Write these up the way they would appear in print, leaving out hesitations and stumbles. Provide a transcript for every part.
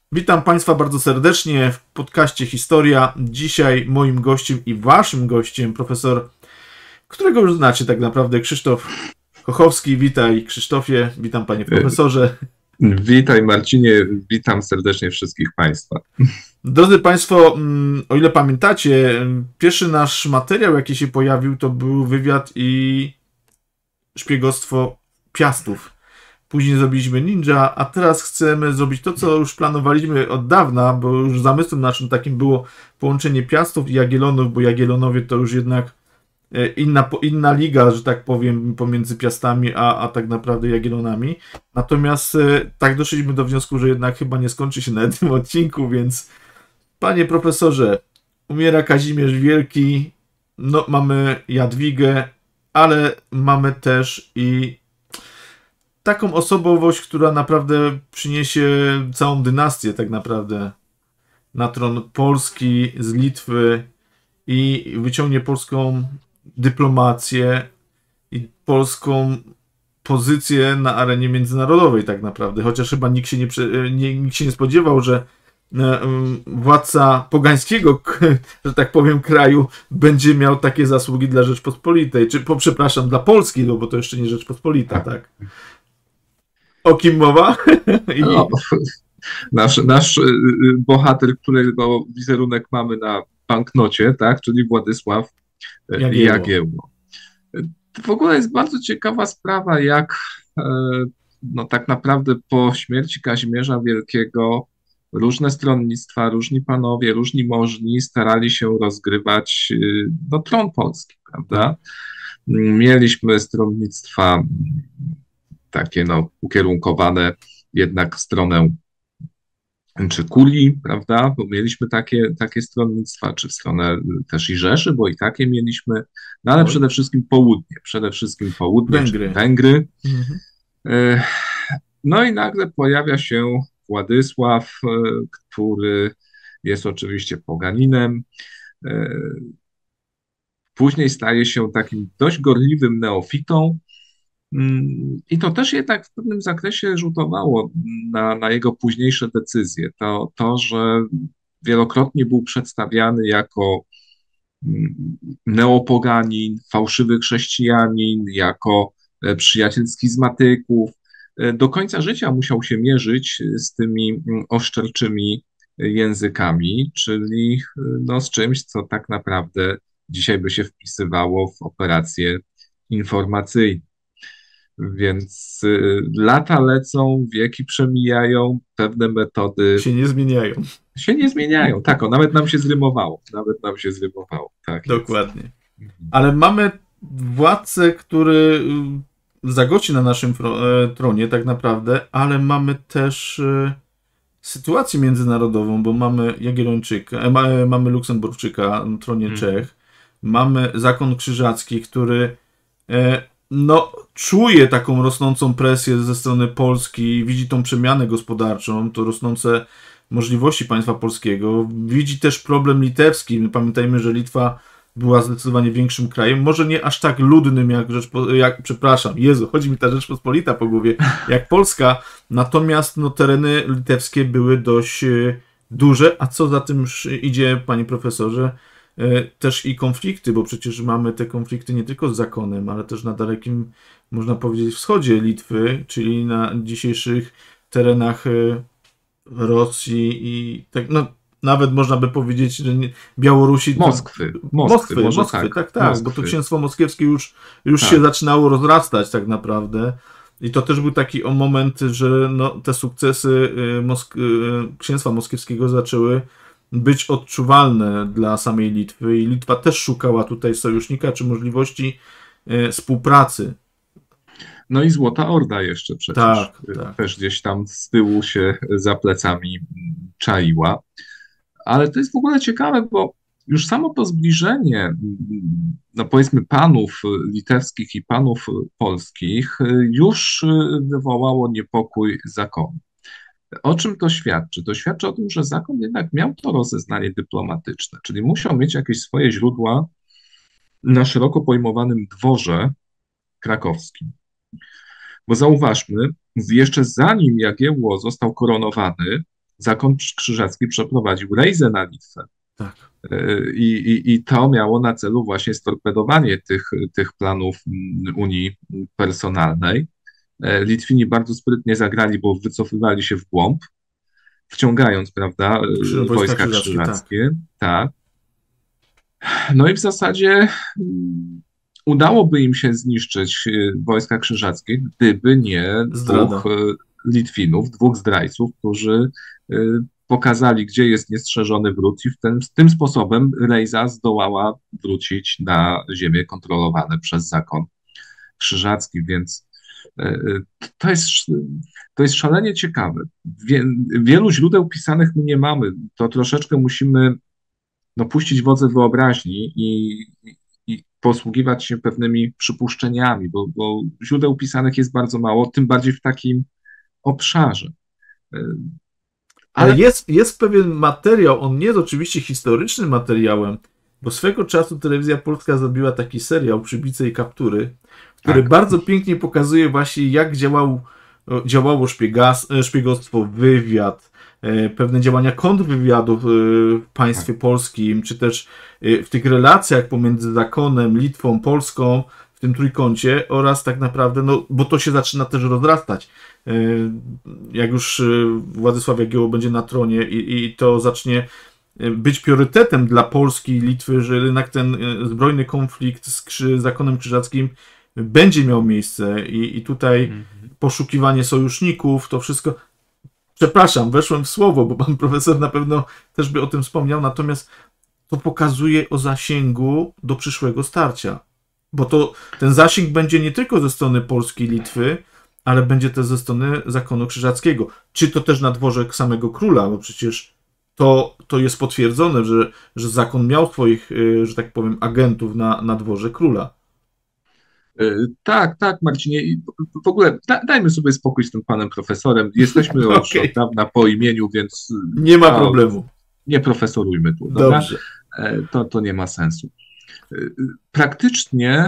Witam Państwa bardzo serdecznie w podcaście Historia. Dzisiaj moim gościem i Waszym gościem profesor, którego już znacie tak naprawdę, Krzysztof Kochowski. Witaj Krzysztofie, witam Panie Profesorze. Witaj Marcinie, witam serdecznie wszystkich Państwa. Drodzy Państwo, o ile pamiętacie, pierwszy nasz materiał, jaki się pojawił, to był wywiad i szpiegostwo Piastów. Później zrobiliśmy Ninja, a teraz chcemy zrobić to, co już planowaliśmy od dawna, bo już zamysłem naszym takim było połączenie Piastów i Jagiellonów, bo Jagiellonowie to już jednak inna liga, że tak powiem, pomiędzy Piastami, a tak naprawdę Jagiellonami. Natomiast tak doszliśmy do wniosku, że jednak chyba nie skończy się na tym odcinku, więc panie profesorze, umiera Kazimierz Wielki, no mamy Jadwigę, ale mamy też i taką osobowość, która naprawdę przyniesie całą dynastię tak naprawdę na tron Polski z Litwy i wyciągnie polską dyplomację i polską pozycję na arenie międzynarodowej tak naprawdę. Chociaż chyba nikt się nie spodziewał, że władca pogańskiego, że tak powiem, kraju będzie miał takie zasługi dla Rzeczpospolitej. Przepraszam, dla Polski, no bo to jeszcze nie Rzeczpospolita, tak? O kim mowa? No, nasz bohater, którego wizerunek mamy na banknocie, tak, czyli Władysław Jagiełło. W ogóle jest bardzo ciekawa sprawa, jak no, tak naprawdę po śmierci Kazimierza Wielkiego różne stronnictwa, różni panowie, różni możni starali się rozgrywać no, tron polski, prawda? Mieliśmy stronnictwa takie no, ukierunkowane jednak w stronę czy kuli, prawda, bo mieliśmy takie stronnictwa, czy w stronę też i Rzeszy, bo i takie mieliśmy, no ale przede wszystkim południe, Węgry. Węgry. Mhm. No i nagle pojawia się Władysław, który jest oczywiście poganinem. Później staje się takim dość gorliwym neofitą. I to też jednak w pewnym zakresie rzutowało na jego późniejsze decyzje. To, że wielokrotnie był przedstawiany jako neopoganin, fałszywy chrześcijanin, jako przyjaciel schizmatyków. Do końca życia musiał się mierzyć z tymi oszczerczymi językami, czyli no, z czymś, co tak naprawdę dzisiaj by się wpisywało w operacje informacyjne. Więc lata lecą, wieki przemijają, pewne metody się nie zmieniają. Tak, nawet nam się zrymowało. Tak dokładnie. Jest. Ale mamy władcę, który zagoci na naszym tronie tak naprawdę, ale mamy też sytuację międzynarodową, bo mamy Jagiellończyka, mamy Luksemburczyka na tronie Czech, mamy zakon krzyżacki, który no, czuje taką rosnącą presję ze strony Polski, widzi tą przemianę gospodarczą, to rosnące możliwości państwa polskiego, widzi też problem litewski. My pamiętajmy, że Litwa była zdecydowanie większym krajem, może nie aż tak ludnym chodzi mi ta Rzeczpospolita po głowie, jak Polska, natomiast no, tereny litewskie były dość duże, a co za tym idzie, panie profesorze, też i konflikty, bo przecież mamy te konflikty nie tylko z zakonem, ale też na dalekim, można powiedzieć, wschodzie Litwy, czyli na dzisiejszych terenach Rosji i tak, no, nawet można by powiedzieć, że Białorusi... Moskwy, tak, bo to księstwo moskiewskie już się zaczynało rozrastać tak naprawdę. I to też był taki moment, że no, te sukcesy księstwa moskiewskiego zaczęły być odczuwalne dla samej Litwy i Litwa też szukała tutaj sojusznika czy możliwości współpracy. No i Złota Orda jeszcze przecież też gdzieś tam z tyłu się za plecami czaiła. Ale to jest w ogóle ciekawe, bo już samo to zbliżenie, no powiedzmy, panów litewskich i panów polskich już wywołało niepokój zakonu. O czym to świadczy? To świadczy o tym, że zakon jednak miał to rozeznanie dyplomatyczne, czyli musiał mieć jakieś swoje źródła na szeroko pojmowanym dworze krakowskim. Bo zauważmy, jeszcze zanim Jagiełło został koronowany, zakon krzyżacki przeprowadził rejzę na Litwę. Tak. I to miało na celu właśnie storpedowanie tych planów Unii personalnej. Litwini bardzo sprytnie zagrali, bo wycofywali się w głąb, wciągając, prawda, wojska krzyżackie. Tak. No i w zasadzie udałoby im się zniszczyć wojska krzyżackie, gdyby nie dwóch Litwinów, dwóch zdrajców, którzy pokazali, gdzie jest niestrzeżony wrót i tym sposobem Rejza zdołała wrócić na ziemię kontrolowane przez zakon krzyżacki, więc to jest szalenie ciekawe. Wielu źródeł pisanych my nie mamy, to troszeczkę musimy puścić wodze wyobraźni i posługiwać się pewnymi przypuszczeniami, bo źródeł pisanych jest bardzo mało, tym bardziej w takim obszarze. Ale jest pewien materiał, on nie jest oczywiście historycznym materiałem, bo swego czasu Telewizja Polska zrobiła taki serial Przybice i kaptury, który bardzo pięknie pokazuje właśnie, jak działało szpiegostwo, wywiad, pewne działania kontrwywiadu w państwie polskim, czy też w tych relacjach pomiędzy zakonem, Litwą, Polską, w tym trójkącie oraz tak naprawdę, bo to się zaczyna też rozrastać. Jak już Władysław Jagiełło będzie na tronie i to zacznie być priorytetem dla Polski i Litwy, że jednak ten zbrojny konflikt z zakonem krzyżackim będzie miał miejsce i tutaj poszukiwanie sojuszników, to wszystko. Przepraszam, weszłem w słowo, bo pan profesor na pewno też by o tym wspomniał, natomiast to pokazuje o zasięgu do przyszłego starcia. Bo ten zasięg będzie nie tylko ze strony Polski i Litwy, ale będzie też ze strony zakonu krzyżackiego. Czy to też na dworze samego króla, bo przecież to jest potwierdzone, że zakon miał swoich, że tak powiem, agentów na dworze króla. Tak, Marcinie. W ogóle dajmy sobie spokój z tym panem profesorem. Jesteśmy już od dawna po imieniu, więc nie ma problemu. Nie profesorujmy tu. Dobrze. To nie ma sensu. Praktycznie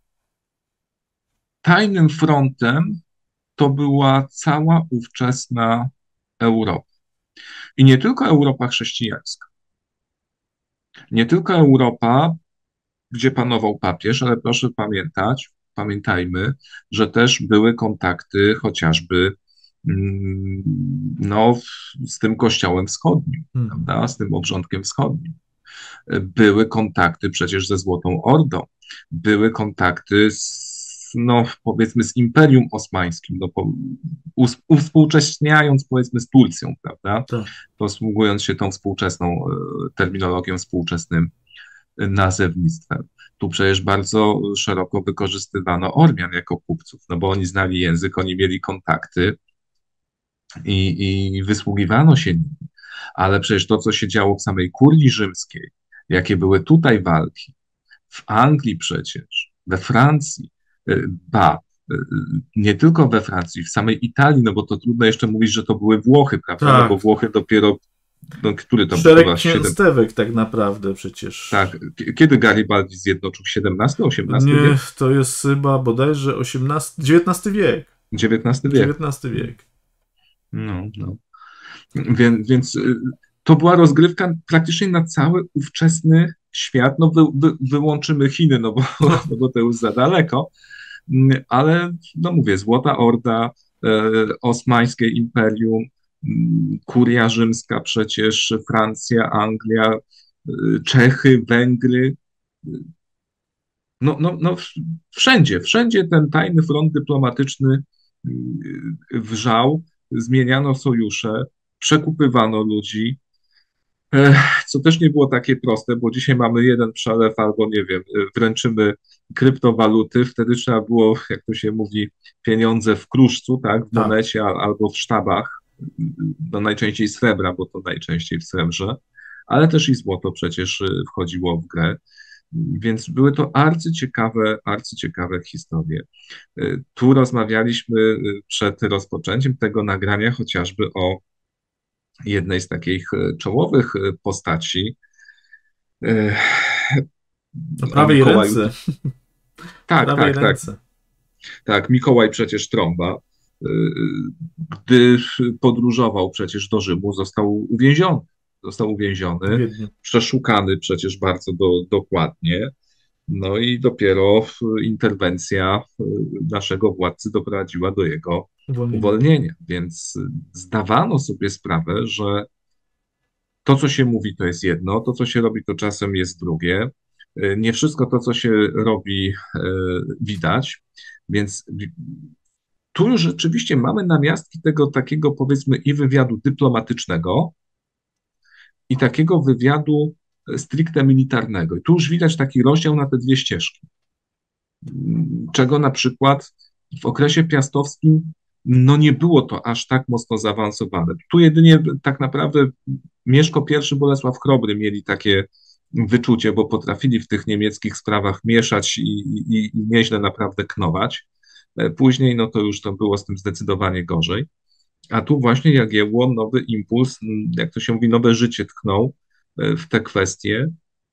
tajnym frontem to była cała ówczesna Europa. I nie tylko Europa chrześcijańska. Nie tylko Europa, gdzie panował papież, ale proszę pamiętajmy, że też były kontakty chociażby z tym kościołem wschodnim, prawda? Z tym obrządkiem wschodnim. Były kontakty przecież ze Złotą Ordą, były kontakty powiedzmy z Imperium Osmańskim, uwspółcześniając powiedzmy z Turcją, prawda? Tak. Posługując się tą współczesną terminologią, współczesnym nazewnictwem. Tu przecież bardzo szeroko wykorzystywano Ormian jako kupców, bo oni znali język, oni mieli kontakty i wysługiwano się nimi. Ale przecież to, co się działo w samej kurii rzymskiej, jakie były tutaj walki, w Anglii przecież, we Francji, nie tylko we Francji, w samej Italii, bo to trudno jeszcze mówić, że to były Włochy, prawda? Tak. Bo Włochy dopiero który to szereg księstewek tak naprawdę przecież. Tak. Kiedy Garibaldi zjednoczył? XVII wiek? Nie, to jest chyba bodajże XIX wiek. XIX wiek. No. Więc to była rozgrywka praktycznie na cały ówczesny świat. Wyłączymy Chiny, bo to już za daleko. Ale mówię, Złota Orda, Osmańskie Imperium, Kuria Rzymska przecież, Francja, Anglia, Czechy, Węgry. Wszędzie ten tajny front dyplomatyczny wrzał, zmieniano sojusze, przekupywano ludzi, co też nie było takie proste, bo dzisiaj mamy jeden przelew albo, nie wiem, wręczymy kryptowaluty, wtedy trzeba było, jak to się mówi, pieniądze w kruszcu, tak, w monecie albo w sztabach, najczęściej srebra, bo to najczęściej w srebrze, ale też i złoto przecież wchodziło w grę, więc były to arcyciekawe historie. Tu rozmawialiśmy przed rozpoczęciem tego nagrania chociażby o jednej z takich czołowych postaci. Na prawej ręce. Tak. Mikołaj przecież Trąba. gdy podróżował przecież do Rzymu, został uwięziony. Został uwięziony, Wiednie. przeszukany przecież bardzo dokładnie. No i dopiero interwencja naszego władcy doprowadziła do jego uwolnienia. Więc zdawano sobie sprawę, że to, co się mówi, to jest jedno, to, co się robi, to czasem jest drugie. Nie wszystko to, co się robi, widać, więc tu już rzeczywiście mamy namiastki tego takiego, powiedzmy, i wywiadu dyplomatycznego, i takiego wywiadu stricte militarnego. I tu już widać taki rozdział na te dwie ścieżki, czego na przykład w okresie piastowskim no nie było to aż tak mocno zaawansowane. Tu jedynie tak naprawdę Mieszko I, Bolesław Chrobry mieli takie wyczucie, bo potrafili w tych niemieckich sprawach mieszać i nieźle naprawdę knować. Później no to już to było z tym zdecydowanie gorzej. A tu właśnie Jagiełło nowy impuls, jak to się mówi, nowe życie tchnął w te kwestie.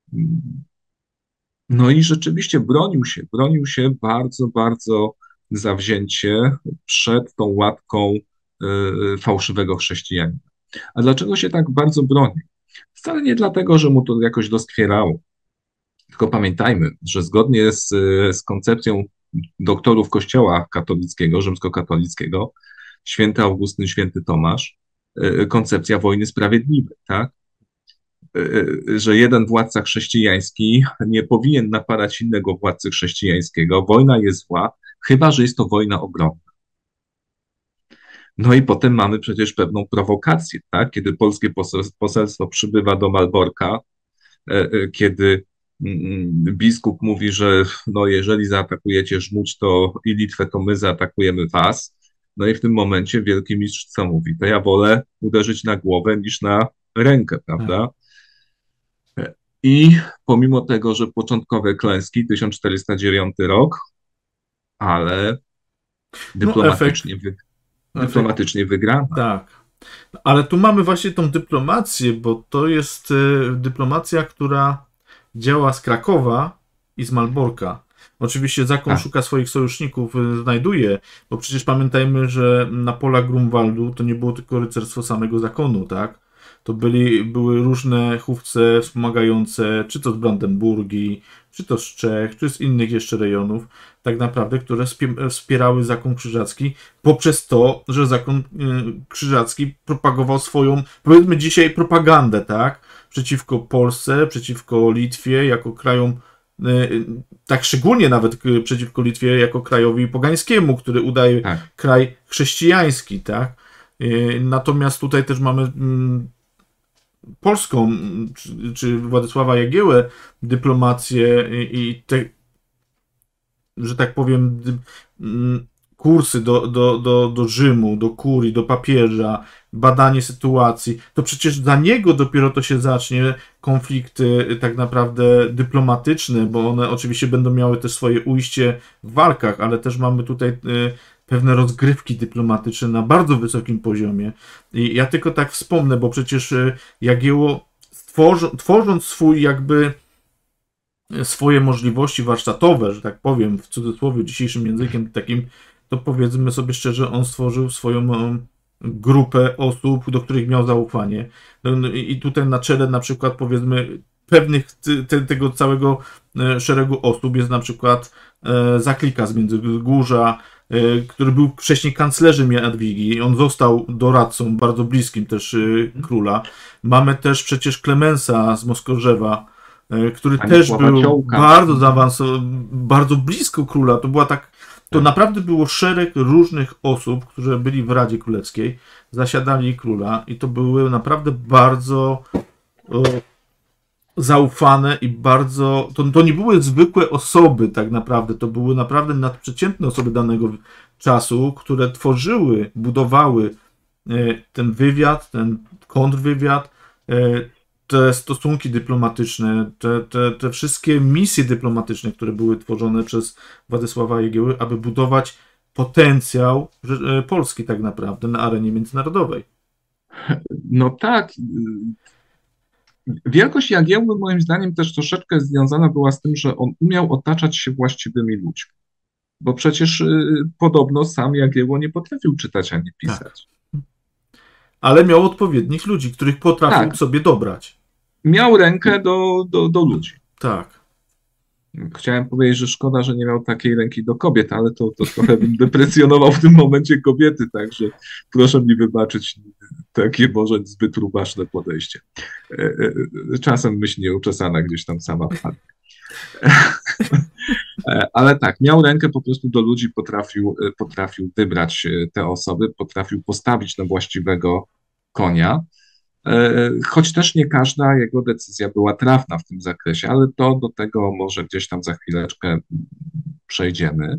No i rzeczywiście bronił się bardzo, bardzo zawzięcie przed tą łatką fałszywego chrześcijanina. A dlaczego się tak bardzo bronił? Wcale nie dlatego, że mu to jakoś doskwierało, tylko pamiętajmy, że zgodnie z koncepcją doktorów Kościoła katolickiego, rzymskokatolickiego, święty Augustyn, święty Tomasz, koncepcja wojny sprawiedliwej, tak? Że jeden władca chrześcijański nie powinien napadać innego władcy chrześcijańskiego. Wojna jest zła, chyba że jest to wojna obronna. No i potem mamy przecież pewną prowokację, tak? Kiedy polskie poselstwo przybywa do Malborka, kiedy biskup mówi, że no jeżeli zaatakujecie Żmudź i Litwę, to my zaatakujemy was. No i w tym momencie wielki mistrz co mówi? To ja wolę uderzyć na głowę niż na rękę, prawda? I pomimo tego, że początkowe klęski, 1409 rok, ale dyplomatycznie wygrana. Tak. Ale tu mamy właśnie tą dyplomację, bo to jest dyplomacja, która działa z Krakowa i z Malborka. Oczywiście zakon szuka swoich sojuszników, znajduje, bo przecież pamiętajmy, że na polach Grunwaldu to nie było tylko rycerstwo samego zakonu, tak? To były różne chówce wspomagające, czy to z Brandenburgii, czy to z Czech, czy z innych jeszcze rejonów, tak naprawdę, które wspierały zakon krzyżacki poprzez to, że zakon krzyżacki propagował swoją, powiedzmy dzisiaj, propagandę, tak? Przeciwko Polsce, przeciwko Litwie, jako krajom, tak szczególnie nawet przeciwko Litwie, jako krajowi pogańskiemu, który udaje kraj chrześcijański, tak? Natomiast tutaj też mamy polską, czy Władysława Jagiełłę, dyplomację i te, że tak powiem, kursy do Rzymu, do kurii, do papieża, badanie sytuacji, to przecież za niego dopiero to się zacznie, konflikty tak naprawdę dyplomatyczne, bo one oczywiście będą miały też swoje ujście w walkach, ale też mamy tutaj pewne rozgrywki dyplomatyczne na bardzo wysokim poziomie. I ja tylko tak wspomnę, bo przecież Jagiełło, tworząc swoje możliwości warsztatowe, że tak powiem, w cudzysłowie dzisiejszym językiem takim, to powiedzmy sobie szczerze, on stworzył swoją grupę osób, do których miał zaufanie. I tutaj na czele na przykład, powiedzmy, pewnych tego całego szeregu osób jest na przykład Zaklika z Międzygórza, który był wcześniej kanclerzem Jadwigi. On został doradcą bardzo bliskim też króla. Mamy też przecież Klemensa z Moskorzewa, który też był bardzo zaawansowany, bardzo blisko króla. To naprawdę było szereg różnych osób, które byli w Radzie Królewskiej, zasiadali króla i to były naprawdę bardzo zaufane i bardzo... To nie były zwykłe osoby tak naprawdę, to były naprawdę nadprzeciętne osoby danego czasu, które tworzyły, budowały ten wywiad, ten kontrwywiad, te stosunki dyplomatyczne, te wszystkie misje dyplomatyczne, które były tworzone przez Władysława Jagiełły, aby budować potencjał Polski tak naprawdę na arenie międzynarodowej. No tak. Wielkość Jagiełły moim zdaniem też troszeczkę związana była z tym, że on umiał otaczać się właściwymi ludźmi. Bo przecież podobno sam Jagiełło nie potrafił czytać ani pisać. Tak. Ale miał odpowiednich ludzi, których potrafił sobie dobrać. Miał rękę do ludzi. Tak. Chciałem powiedzieć, że szkoda, że nie miał takiej ręki do kobiet, ale to trochę bym deprecjonował w tym momencie kobiety, także proszę mi wybaczyć takie może zbyt rubaszne podejście. Czasem myśl nieuczesana gdzieś tam sama wpadnie. Ale tak, miał rękę po prostu do ludzi, potrafił wybrać te osoby, potrafił postawić na właściwego konia, choć też nie każda jego decyzja była trafna w tym zakresie, ale to do tego może gdzieś tam za chwileczkę przejdziemy.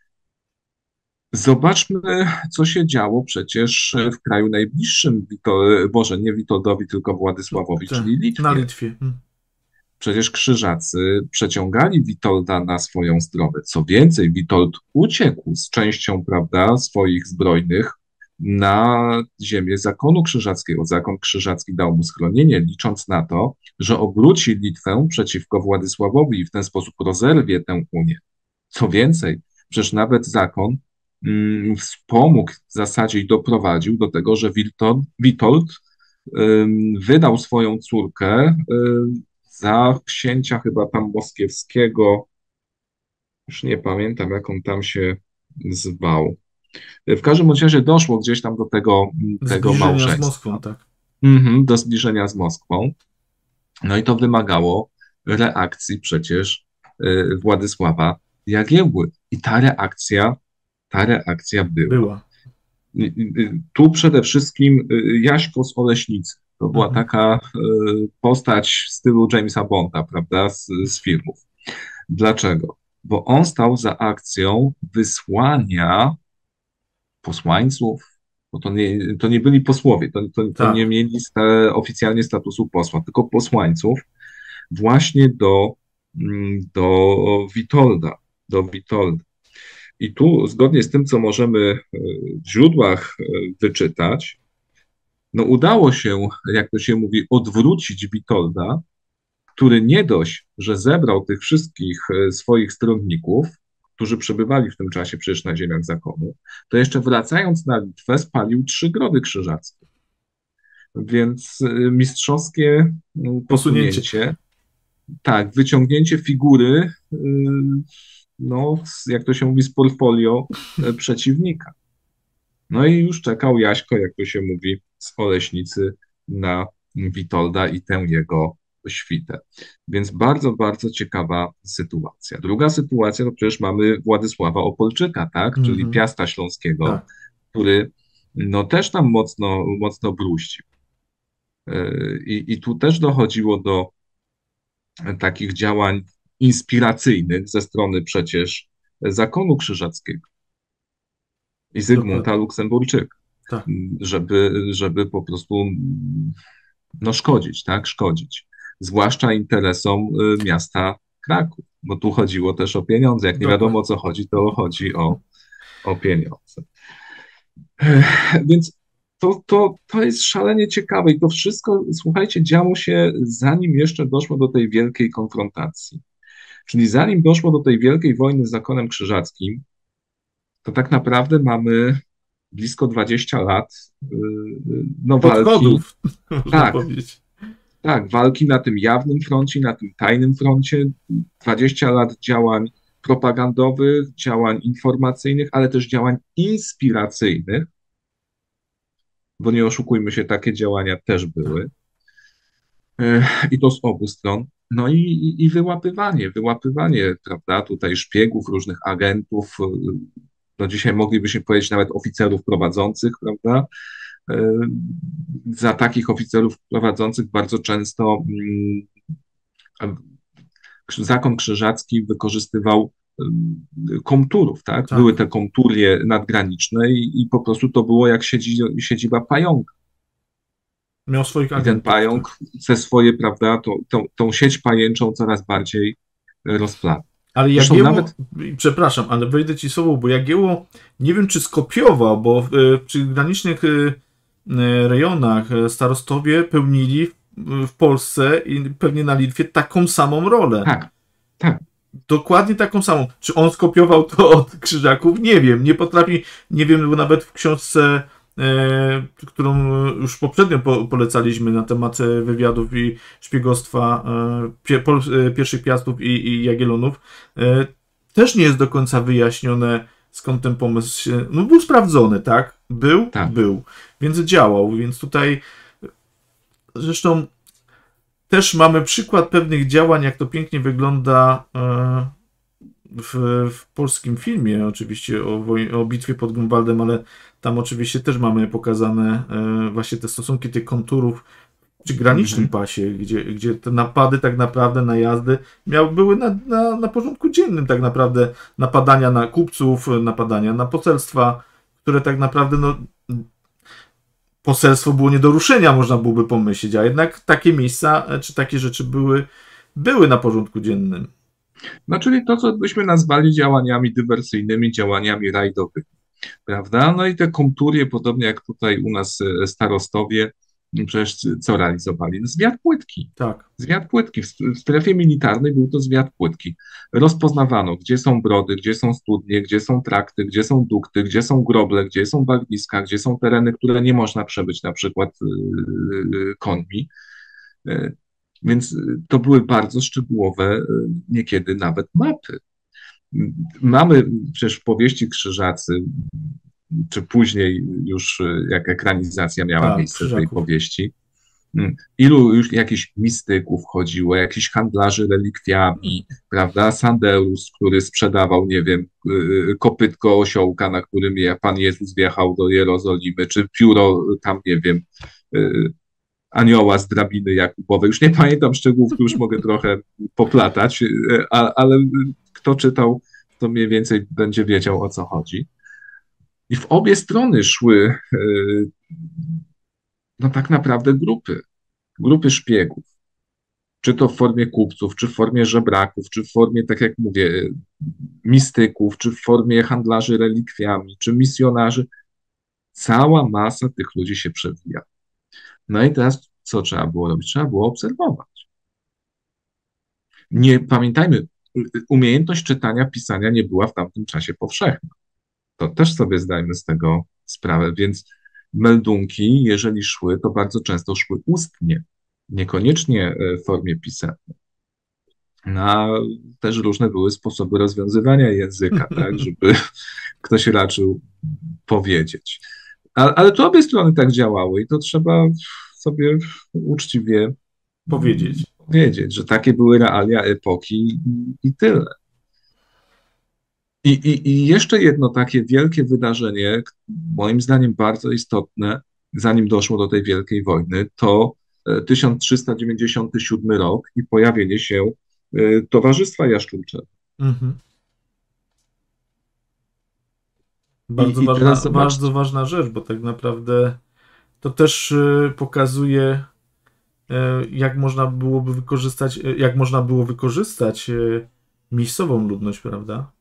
Zobaczmy, co się działo przecież w kraju najbliższym, nie Witoldowi, tylko Władysławowi, czyli Litwie. Na Litwie. Przecież Krzyżacy przeciągali Witolda na swoją stronę. Co więcej, Witold uciekł z częścią, prawda, swoich zbrojnych na ziemię zakonu krzyżackiego. Zakon krzyżacki dał mu schronienie, licząc na to, że obróci Litwę przeciwko Władysławowi i w ten sposób rozerwie tę unię. Co więcej, przecież nawet zakon wspomógł w zasadzie i doprowadził do tego, że Witold wydał swoją córkę za księcia chyba tam moskiewskiego, już nie pamiętam, jak on tam się zwał. W każdym razie doszło gdzieś tam do tego małżeństwa. Z Moskwą, tak. Do zbliżenia z Moskwą. No i to wymagało reakcji przecież Władysława Jagiełły. I ta reakcja była. Tu przede wszystkim Jaśko z Oleśnicy. To była taka postać w stylu Jamesa Bonda, prawda, z filmów. Dlaczego? Bo on stał za akcją wysłania posłańców, bo to nie byli posłowie, to nie mieli oficjalnie statusu posła, tylko posłańców właśnie do Witolda. I tu, zgodnie z tym, co możemy w źródłach wyczytać, no udało się, jak to się mówi, odwrócić Witolda, który nie dość, że zebrał tych wszystkich swoich stronników, którzy przebywali w tym czasie przecież na ziemiach zakonu, to jeszcze wracając na Litwę spalił 3 grody krzyżackie. Więc mistrzowskie posunięcie, tak, wyciągnięcie figury, no, jak to się mówi, z portfolio przeciwnika. No i już czekał Jaśko, jak to się mówi, z Oleśnicy na Witolda i tę jego świtę. Więc bardzo, bardzo ciekawa sytuacja. Druga sytuacja, to przecież mamy Władysława Opolczyka, tak? Czyli Piasta Śląskiego, który no też tam mocno bruścił. I tu też dochodziło do takich działań inspiracyjnych ze strony przecież zakonu krzyżackiego i Zygmunta Luksemburczyka, żeby po prostu no szkodzić, tak? Szkodzić. Zwłaszcza interesom miasta Kraków, bo tu chodziło też o pieniądze. Jak nie wiadomo o co chodzi, to chodzi o pieniądze. Więc to jest szalenie ciekawe i to wszystko, słuchajcie, działo się zanim jeszcze doszło do tej wielkiej konfrontacji. Czyli zanim doszło do tej wielkiej wojny z zakonem krzyżackim, to tak naprawdę mamy blisko 20 lat walki. Tak, tak, walki na tym jawnym froncie, na tym tajnym froncie, 20 lat działań propagandowych, działań informacyjnych, ale też działań inspiracyjnych, bo nie oszukujmy się, takie działania też były. I to z obu stron. No i wyłapywanie, prawda, tutaj szpiegów, różnych agentów, no dzisiaj moglibyśmy powiedzieć nawet oficerów prowadzących, prawda. Za takich oficerów prowadzących bardzo często zakon krzyżacki wykorzystywał komturów, tak? Były te komturie nadgraniczne i po prostu to było jak siedziba pająka. Miał swoich agentów. I ten pająk ze swoje, prawda, tą sieć pajęczą coraz bardziej rozplatał. Ale Jagiełło, przepraszam, ale wejdę ci słowo, bo Jagiełło, nie wiem czy skopiował, bo przy granicznych rejonach starostowie pełnili w Polsce i pewnie na Litwie taką samą rolę. Tak. dokładnie taką samą. Czy on skopiował to od Krzyżaków? Nie wiem, nie potrafi, nie wiem, bo nawet w książce, którą już poprzednio polecaliśmy na temat wywiadów i szpiegostwa pierwszych Piastów i Jagiellonów, też nie jest do końca wyjaśnione, skąd ten pomysł się... No był sprawdzony, tak? Był. Więc działał, więc tutaj zresztą też mamy przykład pewnych działań, jak to pięknie wygląda w polskim filmie, oczywiście o bitwie pod Grunwaldem, ale tam oczywiście też mamy pokazane właśnie te stosunki tych konturów przy granicznym pasie, gdzie te napady tak naprawdę, najazdy były na porządku dziennym tak naprawdę, napadania na kupców, napadania na poselstwa, które tak naprawdę poselstwo było nie do ruszenia, można byłoby pomyśleć, a jednak takie miejsca, czy takie rzeczy były na porządku dziennym. No czyli to, co byśmy nazwali działaniami dywersyjnymi, działaniami rajdowymi, prawda? No i te konturie, podobnie jak tutaj u nas starostowie, przecież co realizowali? No, zwiat płytki. Tak. Zwiat płytki. W strefie militarnej był to zwiat płytki. Rozpoznawano, gdzie są brody, gdzie są studnie, gdzie są trakty, gdzie są dukty, gdzie są groble, gdzie są bagniska, gdzie są tereny, które nie można przebyć, na przykład końmi. Więc to były bardzo szczegółowe, niekiedy nawet mapy. Mamy przecież w powieści Krzyżacy, czy później już jak ekranizacja miała miejsce w tej powieści, ilu już jakichś mistyków chodziło, jakichś handlarzy relikwiami, prawda? Sandeus, który sprzedawał, nie wiem, kopytko osiołka, na którym Pan Jezus wjechał do Jerozolimy, czy pióro tam, nie wiem, anioła z drabiny Jakubowej. Już nie pamiętam szczegółów, tu już mogę trochę poplatać, ale kto czytał, to mniej więcej będzie wiedział, o co chodzi. I w obie strony szły no tak naprawdę grupy szpiegów. Czy to w formie kupców, czy w formie żebraków, czy w formie, tak jak mówię, mistyków, czy w formie handlarzy relikwiami, czy misjonarzy. Cała masa tych ludzi się przewija. No i teraz co trzeba było robić? Trzeba było obserwować. Nie pamiętajmy, umiejętność czytania, pisania nie była w tamtym czasie powszechna. To też sobie zdajmy z tego sprawę, więc meldunki, jeżeli szły, to bardzo często szły ustnie, niekoniecznie w formie pisemnej. No, też różne były sposoby rozwiązywania języka, tak, żeby ktoś raczył powiedzieć. Ale to obie strony tak działały i to trzeba sobie uczciwie powiedzieć, że takie były realia epoki i tyle. I jeszcze jedno takie wielkie wydarzenie, moim zdaniem bardzo istotne, zanim doszło do tej wielkiej wojny, to 1397 rok i pojawienie się Towarzystwa Jaszczurczego. Mhm. Bardzo ważna rzecz, bo tak naprawdę to też pokazuje, jak można było wykorzystać miejscową ludność, prawda?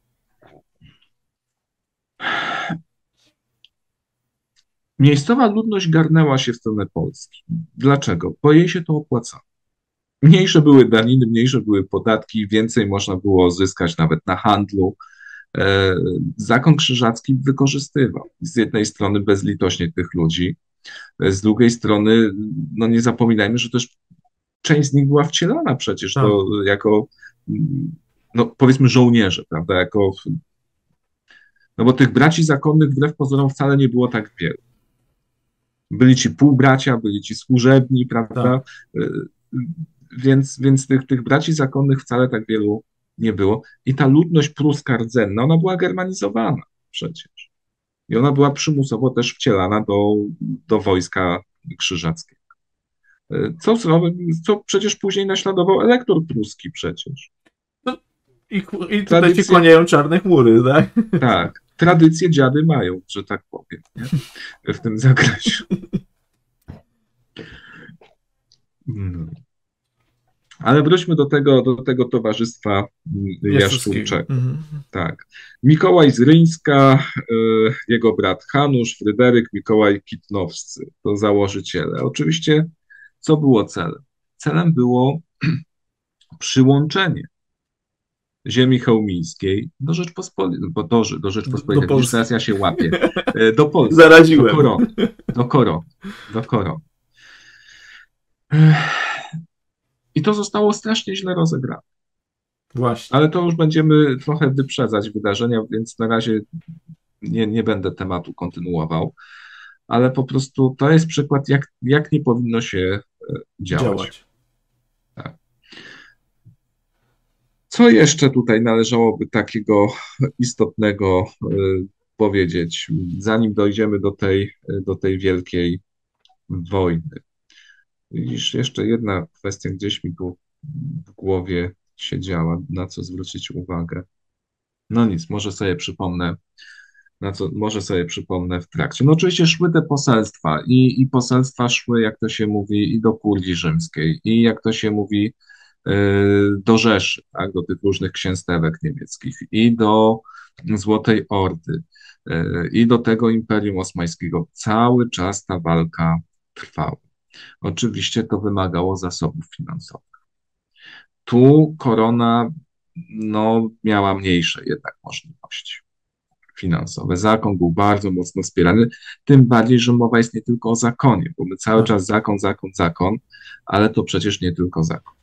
Miejscowa ludność garnęła się w stronę Polski. Dlaczego? Bo jej się to opłacało. Mniejsze były daniny, mniejsze były podatki, więcej można było zyskać nawet na handlu. Zakon krzyżacki wykorzystywał z jednej strony bezlitośnie tych ludzi, z drugiej strony, no nie zapominajmy, że też część z nich była wcielana przecież to jako, no powiedzmy, żołnierze, prawda, no bo tych braci zakonnych wbrew pozorom wcale nie było tak wielu. Byli ci półbracia, byli ci służebni, prawda, więc tych braci zakonnych wcale tak wielu nie było. I ta ludność pruska rdzenna, ona była germanizowana przecież. I ona była przymusowo też wcielana do wojska krzyżackiego. Co przecież później naśladował elektor pruski przecież. No, i tutaj się kłaniają czarne chmury, tak? Tak. Tradycje dziady mają, że tak powiem, nie? W tym zakresie. Ale wróćmy do tego Towarzystwa Jaszczurczego. Tak. Mikołaj z Ryńska, jego brat Hanusz, Fryderyk, Mikołaj Kitnowscy, to założyciele. Oczywiście, co było celem? Celem było przyłączenie ziemi chełmińskiej do Rzeczpospolitej, do Rzeczpospolitej, widzisz, Polski. teraz ja się łapię, do Polski, Zaraziłem. do Koron. I to zostało strasznie źle rozegrane. Właśnie. Ale to już będziemy trochę wyprzedzać wydarzenia, więc na razie nie będę tematu kontynuował. Ale po prostu to jest przykład, jak nie powinno się działać. Tak. Co jeszcze tutaj należałoby takiego istotnego powiedzieć, zanim dojdziemy do tej wielkiej wojny? Widzisz, jeszcze jedna kwestia gdzieś mi tu w głowie siedziała, na co zwrócić uwagę. No nic, może sobie przypomnę w trakcie. No oczywiście szły te poselstwa i poselstwa szły, jak to się mówi, i do kurii rzymskiej, i jak to się mówi, do Rzeszy, tak, do tych różnych księstewek niemieckich, i do Złotej Ordy, i do tego Imperium Osmańskiego. Cały czas ta walka trwała. Oczywiście to wymagało zasobów finansowych. Tu korona miała mniejsze jednak możliwości finansowe. Zakon był bardzo mocno wspierany, tym bardziej, że mowa jest nie tylko o zakonie, bo my cały czas zakon, ale to przecież nie tylko zakon.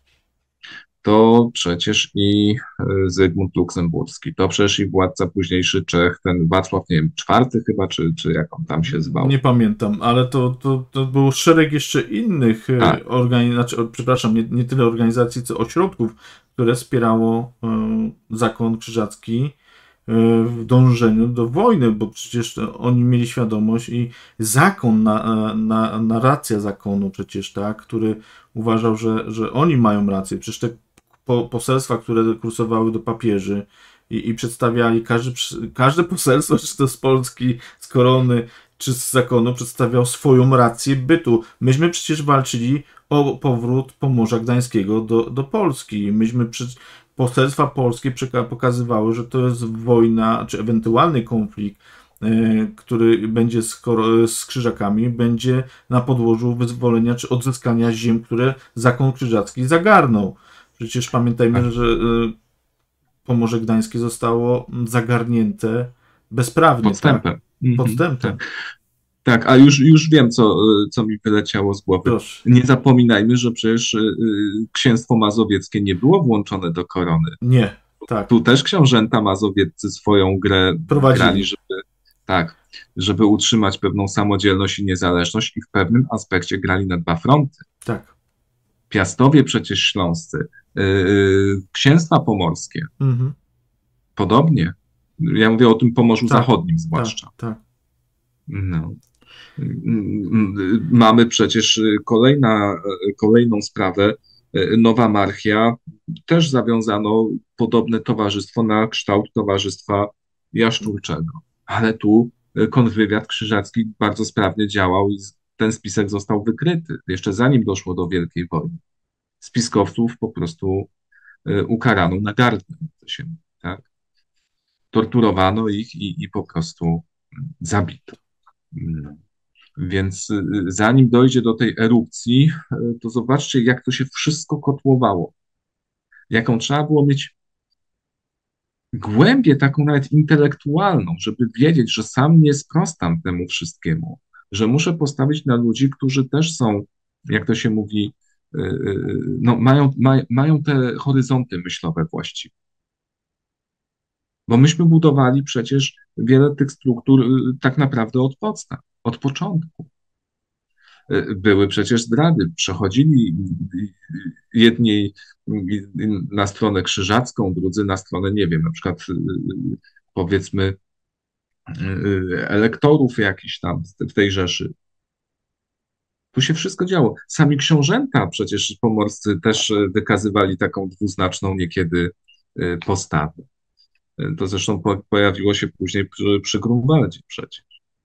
To przecież i Zygmunt Luksemburski, to przecież i władca późniejszy Czech, ten Wacław, nie wiem, IV chyba, czy jak on tam się zwał. Nie pamiętam, ale to było szereg jeszcze innych organizacji, przepraszam, nie tyle organizacji, co ośrodków, które wspierało zakon krzyżacki w dążeniu do wojny, bo przecież oni mieli świadomość i zakon, narracja zakonu przecież, tak, który uważał, że oni mają rację. Przecież te poselstwa, które kursowały do papieży i przedstawiali, każde poselstwo, czy to z Polski, z korony, czy z zakonu, przedstawiał swoją rację bytu. Myśmy przecież walczyli o powrót Pomorza Gdańskiego do Polski. Poselstwa polskie pokazywały, że to jest wojna, czy ewentualny konflikt, który będzie z Krzyżakami, będzie na podłożu wyzwolenia, czy odzyskania ziem, które zakon krzyżacki zagarnął. Przecież pamiętajmy, że Pomorze Gdańskie zostało zagarnięte bezprawnie. Podstępem. Podstępem. Tak, a już wiem, co mi wyleciało z głowy. Proszę. Nie zapominajmy, że przecież księstwo mazowieckie nie było włączone do korony. Nie, tak. Tu też książęta mazowieccy swoją grę grali, żeby utrzymać pewną samodzielność i niezależność i w pewnym aspekcie grali na dwa fronty. Tak. Piastowie przecież śląscy, księstwa pomorskie, podobnie. Ja mówię o tym Pomorzu Zachodnim zwłaszcza. Tak. No. Mamy przecież kolejną sprawę. Nowa Marchia, też zawiązano podobne towarzystwo na kształt Towarzystwa Jaszczurczego. Ale tu kontrwywiad krzyżacki bardzo sprawnie działał i ten spisek został wykryty, jeszcze zanim doszło do Wielkiej Wojny. Spiskowców po prostu ukarano na gardle, tak? Torturowano ich i po prostu zabito. Więc zanim dojdzie do tej erupcji, to zobaczcie, jak to się wszystko kotłowało. Jaką trzeba było mieć głębię taką nawet intelektualną, żeby wiedzieć, że sam nie sprostam temu wszystkiemu, że muszę postawić na ludzi, którzy też są, jak to się mówi, mają te horyzonty myślowe właściwe. Bo myśmy budowali przecież wiele tych struktur tak naprawdę od podstaw, od początku. Były przecież zdrady. Przechodzili jedni na stronę krzyżacką, drudzy na stronę, nie wiem, na przykład powiedzmy elektorów jakichś tam w tej Rzeszy. Tu się wszystko działo. Sami książęta przecież pomorscy też wykazywali taką dwuznaczną niekiedy postawę. To zresztą pojawiło się później przy Grunwaldzie przecież.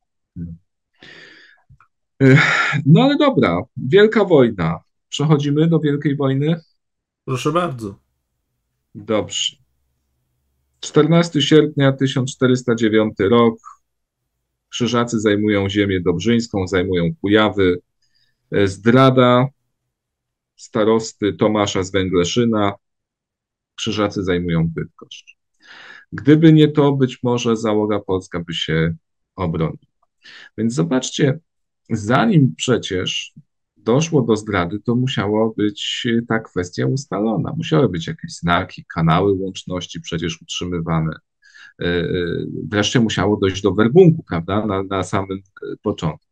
No ale dobra, Wielka Wojna. Przechodzimy do Wielkiej Wojny? Proszę bardzo. Dobrze. 14 sierpnia 1409 rok. Krzyżacy zajmują ziemię dobrzyńską, zajmują Kujawy. Zdrada starosty Tomasza z Węgleszyna. Krzyżacy zajmują Bydgoszcz. Gdyby nie to, być może załoga polska by się obroniła. Więc zobaczcie, zanim przecież doszło do zdrady, to musiała być ta kwestia ustalona. Musiały być jakieś znaki, kanały łączności przecież utrzymywane. Wreszcie musiało dojść do werbunku, prawda, na samym początku.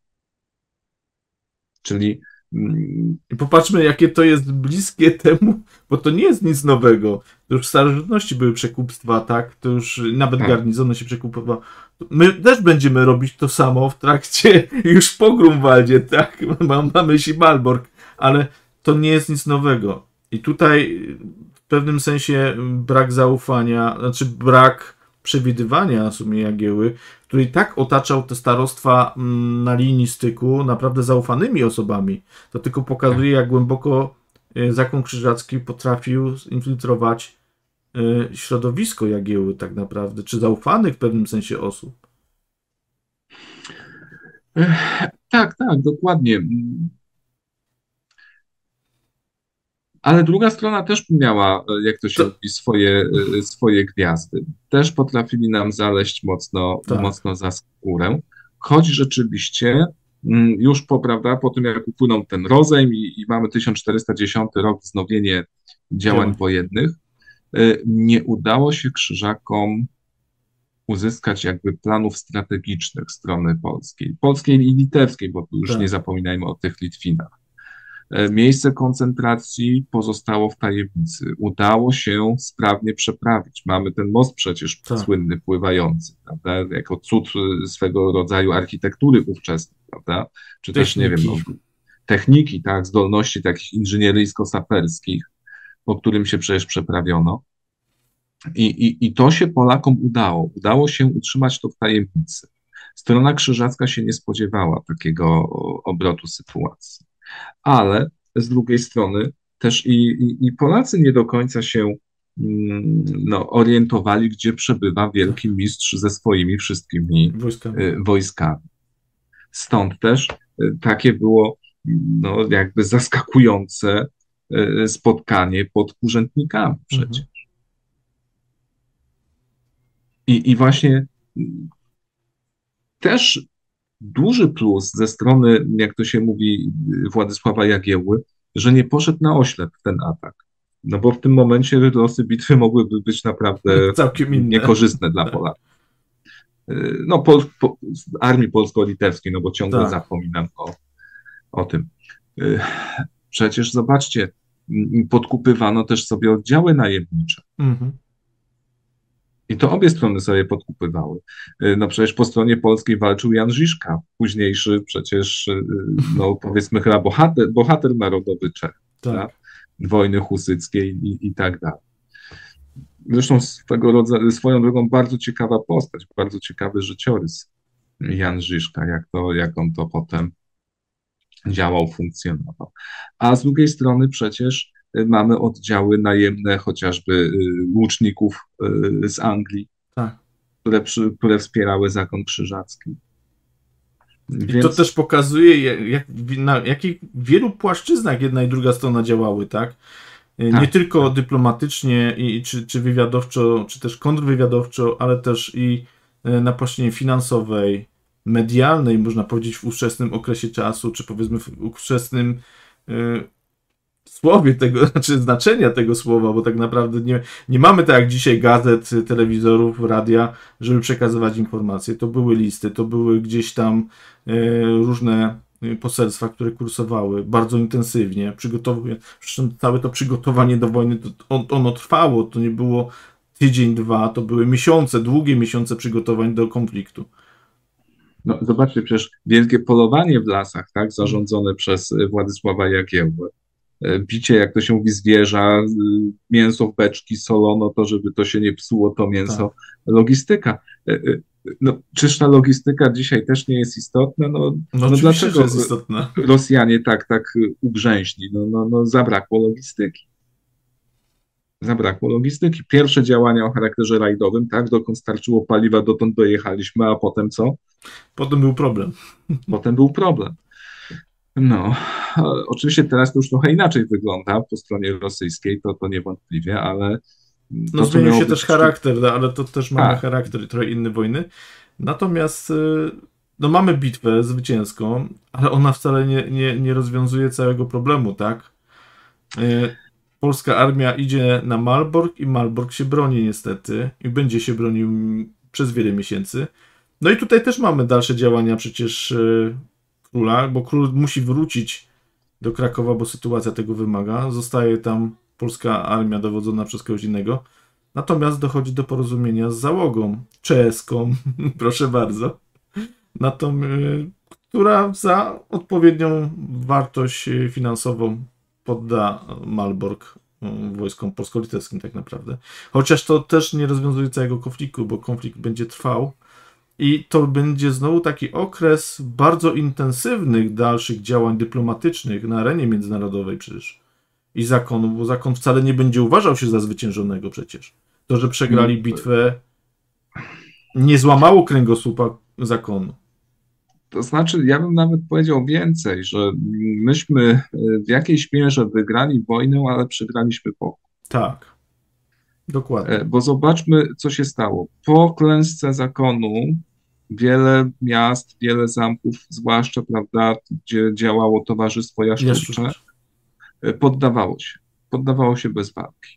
Czyli I popatrzmy, jakie to jest bliskie temu, bo to nie jest nic nowego. To już w starożytności były przekupstwa, tak? To już nawet garnizony się przekupowały. My też będziemy robić to samo w trakcie już po Grunwaldzie, tak? Mam na myśli Malbork, ale to nie jest nic nowego. I tutaj w pewnym sensie brak zaufania, znaczy brak przewidywania w sumie Jagieły, który i tak otaczał te starostwa na linii styku naprawdę zaufanymi osobami. To tylko pokazuje, jak głęboko zakon krzyżacki potrafił infiltrować środowisko Jagieły tak naprawdę, czy zaufanych w pewnym sensie osób. Tak, dokładnie. Ale druga strona też miała, jak to się mówi, swoje gwiazdy. Też potrafili nam zaleść mocno za skórę, choć rzeczywiście już po tym, jak upłynął ten rozejm i mamy 1410 rok, wznowienie działań wojennych, nie udało się Krzyżakom uzyskać jakby planów strategicznych strony polskiej i litewskiej, bo tu już nie zapominajmy o tych Litwinach. Miejsce koncentracji pozostało w tajemnicy. Udało się sprawnie przeprawić. Mamy ten most przecież słynny, pływający, prawda? Jako cud swego rodzaju architektury ówczesnej, prawda? Czy też, nie wiem, techniki, tak, zdolności takich inżynieryjsko-saperskich, po którym się przecież przeprawiono. I to się Polakom udało. Udało się utrzymać to w tajemnicy. Strona krzyżacka się nie spodziewała takiego obrotu sytuacji. Ale z drugiej strony też i Polacy nie do końca się orientowali, gdzie przebywa wielki mistrz ze swoimi wszystkimi wojskami. Stąd też takie było jakby zaskakujące spotkanie pod urzędnikami przecież. I właśnie też duży plus ze strony, jak to się mówi, Władysława Jagiełły, że nie poszedł na oślep w ten atak. No bo w tym momencie losy bitwy mogłyby być naprawdę niekorzystne dla Polaków. No, armii polsko-litewskiej, no bo ciągle zapominam o tym. Przecież zobaczcie, podkupywano też sobie oddziały najemnicze. I to obie strony sobie podkupywały. No przecież po stronie polskiej walczył Jan Žižka, późniejszy przecież, powiedzmy chyba bohater narodowy Czech, wojny husyckiej i tak dalej. Zresztą swoją drogą bardzo ciekawa postać, bardzo ciekawy życiorys Jan Žižka, jak on to potem działał, funkcjonował. A z drugiej strony przecież mamy oddziały najemne chociażby łuczników z Anglii, które wspierały zakon krzyżacki. I to też pokazuje, na jakich wielu płaszczyznach jedna i druga strona działały, tak? Nie tylko dyplomatycznie, czy wywiadowczo, czy też kontrwywiadowczo, ale też i na płaszczyźnie finansowej, medialnej, można powiedzieć, w ówczesnym okresie czasu, czy powiedzmy w ówczesnym słowie tego, znaczy znaczenia tego słowa, bo tak naprawdę nie mamy tak jak dzisiaj gazet, telewizorów, radia, żeby przekazywać informacje. To były listy, to były gdzieś tam różne poselstwa, które kursowały bardzo intensywnie, zresztą całe to przygotowanie do wojny, ono trwało, to nie było tydzień, dwa, to były miesiące, długie miesiące przygotowań do konfliktu. No, zobaczcie, przecież wielkie polowanie w lasach, tak, zarządzone przez Władysława Jagiełłę. Bicie, jak to się mówi, zwierza, mięso w beczki solono, to żeby to się nie psuło, to mięso, logistyka. No, czyż ta logistyka dzisiaj też nie jest istotna? No dlaczego jest istotna. Rosjanie tak ugrzęźli? No, zabrakło logistyki. Zabrakło logistyki. Pierwsze działania o charakterze rajdowym, tak, dokąd starczyło paliwa, dotąd dojechaliśmy, a potem co? Potem był problem. Potem był problem. No, oczywiście teraz to już trochę inaczej wygląda po stronie rosyjskiej, to niewątpliwie, ale No zmienił się też charakter, ale to też mamy charakter trochę inny wojny. Natomiast no mamy bitwę zwycięską, ale ona wcale nie rozwiązuje całego problemu, tak? Polska armia idzie na Malbork i Malbork się broni niestety i będzie się bronił przez wiele miesięcy. No i tutaj też mamy dalsze działania przecież króla, bo król musi wrócić do Krakowa, bo sytuacja tego wymaga. Zostaje tam polska armia dowodzona przez kogoś innego. Natomiast dochodzi do porozumienia z załogą czeską, proszę bardzo, która za odpowiednią wartość finansową podda Malbork wojskom polsko-litewskim tak naprawdę. Chociaż to też nie rozwiązuje całego konfliktu, bo konflikt będzie trwał i to będzie znowu taki okres bardzo intensywnych dalszych działań dyplomatycznych na arenie międzynarodowej przecież i zakonu, bo zakon wcale nie będzie uważał się za zwyciężonego przecież. To, że przegrali bitwę, nie złamało kręgosłupa zakonu. To znaczy, ja bym nawet powiedział więcej, że myśmy w jakiejś mierze wygrali wojnę, ale przegraliśmy pokój. Tak, dokładnie. Bo zobaczmy, co się stało. Po klęsce zakonu wiele miast, wiele zamków, zwłaszcza, prawda, gdzie działało Towarzystwo Jaszczurcze, poddawało się bez walki.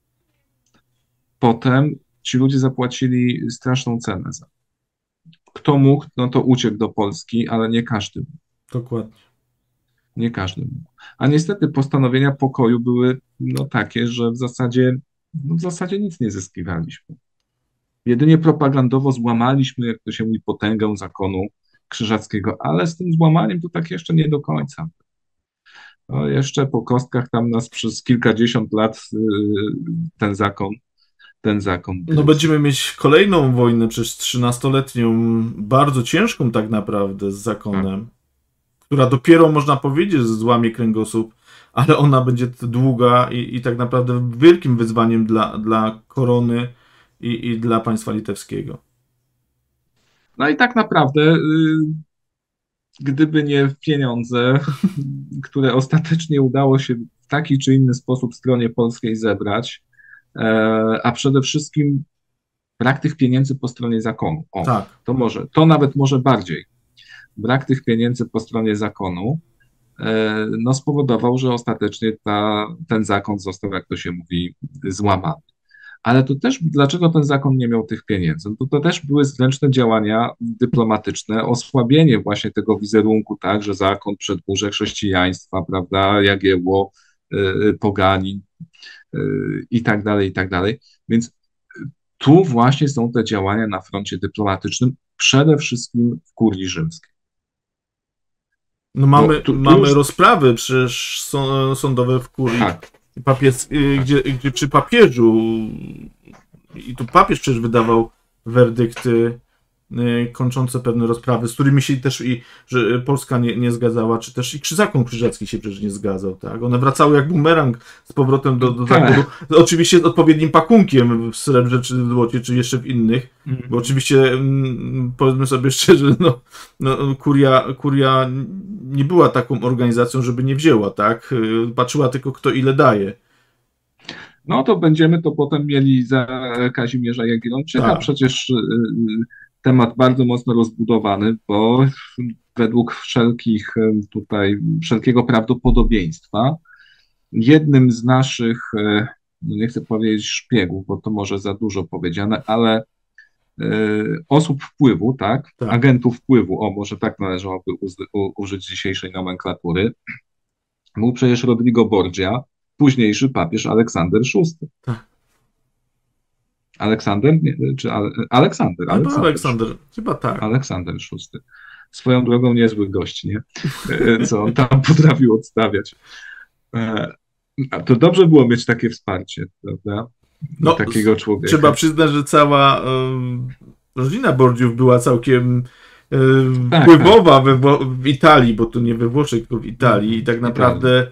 Potem ci ludzie zapłacili straszną cenę za to. Kto mógł, no to uciekł do Polski, ale nie każdy mógł. Dokładnie. Nie każdy mógł. A niestety postanowienia pokoju były no, takie, że w zasadzie nic nie zyskiwaliśmy. Jedynie propagandowo złamaliśmy, jak to się mówi, potęgę zakonu krzyżackiego, ale z tym złamaniem to tak jeszcze nie do końca. No, jeszcze po kostkach tam nas przez kilkadziesiąt lat ten zakon. No będziemy mieć kolejną wojnę, przecież 13-letnią, bardzo ciężką tak naprawdę z zakonem, która dopiero można powiedzieć, że złamie kręgosłup, ale ona będzie długa i tak naprawdę wielkim wyzwaniem dla korony i dla państwa litewskiego. No i tak naprawdę, gdyby nie pieniądze, które ostatecznie udało się w taki czy inny sposób stronie polskiej zebrać, a przede wszystkim brak tych pieniędzy po stronie zakonu. Tak. To nawet może bardziej. Brak tych pieniędzy po stronie zakonu no, spowodował, że ostatecznie ten zakon został, jak to się mówi, złamany. Ale to też, dlaczego ten zakon nie miał tych pieniędzy? No to też były zręczne działania dyplomatyczne, osłabienie właśnie tego wizerunku, tak, że zakon przedmurze chrześcijaństwa, prawda, Jagiełło, poganin i tak dalej, i tak dalej. Więc tu właśnie są te działania na froncie dyplomatycznym, przede wszystkim w kurii rzymskiej. No mamy rozprawy przecież sądowe w kurii. Tak. Gdzie przy papieżu, i tu papież przecież wydawał werdykty kończące pewne rozprawy, z którymi się też że Polska nie zgadzała, czy też i zakon krzyżacki się przecież nie zgadzał, tak? One wracały jak bumerang z powrotem do zakonu, oczywiście z odpowiednim pakunkiem w srebrze, czy złocie, czy jeszcze w innych, bo oczywiście powiedzmy sobie szczerze, kuria nie była taką organizacją, żeby nie wzięła, tak? Patrzyła tylko, kto ile daje. No to będziemy to potem mieli za Kazimierza Jagiellończyka. Tak. Przecież temat bardzo mocno rozbudowany, bo według wszelkiego prawdopodobieństwa jednym z naszych, nie chcę powiedzieć szpiegów, bo to może za dużo powiedziane, ale osób wpływu, tak? Agentów wpływu, może tak należałoby użyć dzisiejszej nomenklatury, był przecież Rodrigo Borgia, późniejszy papież Aleksander VI. Tak. Aleksander? Czy Aleksander? Aleksander, chyba tak. Aleksander VI. Swoją drogą niezły gość, nie? Co on tam potrafił odstawiać. To dobrze było mieć takie wsparcie, prawda? Takiego człowieka. Trzeba przyznać, że cała rodzina Borgiów była całkiem wpływowa w Italii, bo to nie we Włoszech, tylko w Italii. I tak naprawdę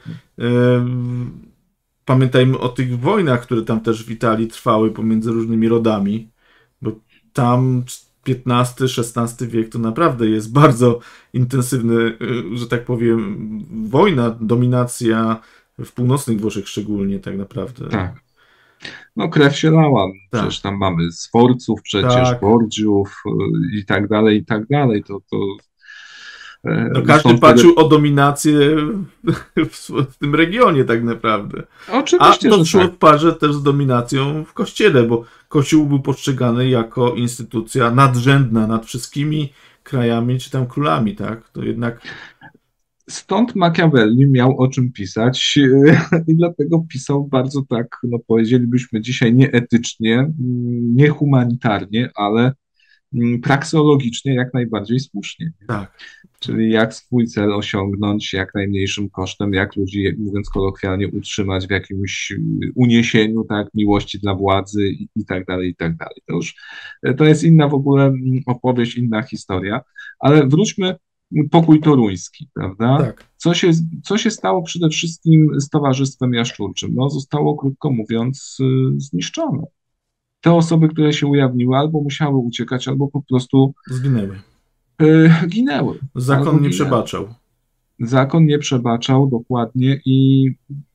pamiętajmy o tych wojnach, które tam też w Italii trwały pomiędzy różnymi rodami, bo tam XV-XVI wiek to naprawdę jest bardzo intensywny, że tak powiem, wojna, dominacja w północnych Włoszech szczególnie tak naprawdę. Tak. No krew się lała, Tak. przecież tam mamy Sforców, przecież Tak. Bordziów i tak dalej, i tak dalej. No każdy patrzył o dominację w tym regionie tak naprawdę. Oczywiście, a to że szło tak. w parze też z dominacją w kościele, bo kościół był postrzegany jako instytucja nadrzędna nad wszystkimi krajami czy tam królami, tak? To jednak... Stąd Machiavelli miał o czym pisać i dlatego pisał bardzo tak, no powiedzielibyśmy dzisiaj nieetycznie, niehumanitarnie, ale prakseologicznie jak najbardziej słusznie. Tak. Czyli jak swój cel osiągnąć jak najmniejszym kosztem, jak ludzi, mówiąc kolokwialnie, utrzymać w jakimś uniesieniu, tak, miłości dla władzy i tak dalej, i tak dalej. To jest inna w ogóle opowieść, inna historia, ale wróćmy pokój toruński, prawda? Tak. Co się stało przede wszystkim z Towarzystwem Jaszczurczym? No, zostało, krótko mówiąc, zniszczone. Te osoby, które się ujawniły, albo musiały uciekać, albo po prostu ginęły. Zakon nie przebaczał. Zakon nie przebaczał, dokładnie, i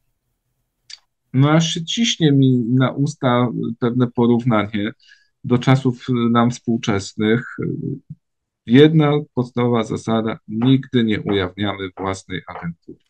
no aż się ciśnie mi na usta pewne porównanie do czasów nam współczesnych. Jedna podstawowa zasada: nigdy nie ujawniamy własnej agentury.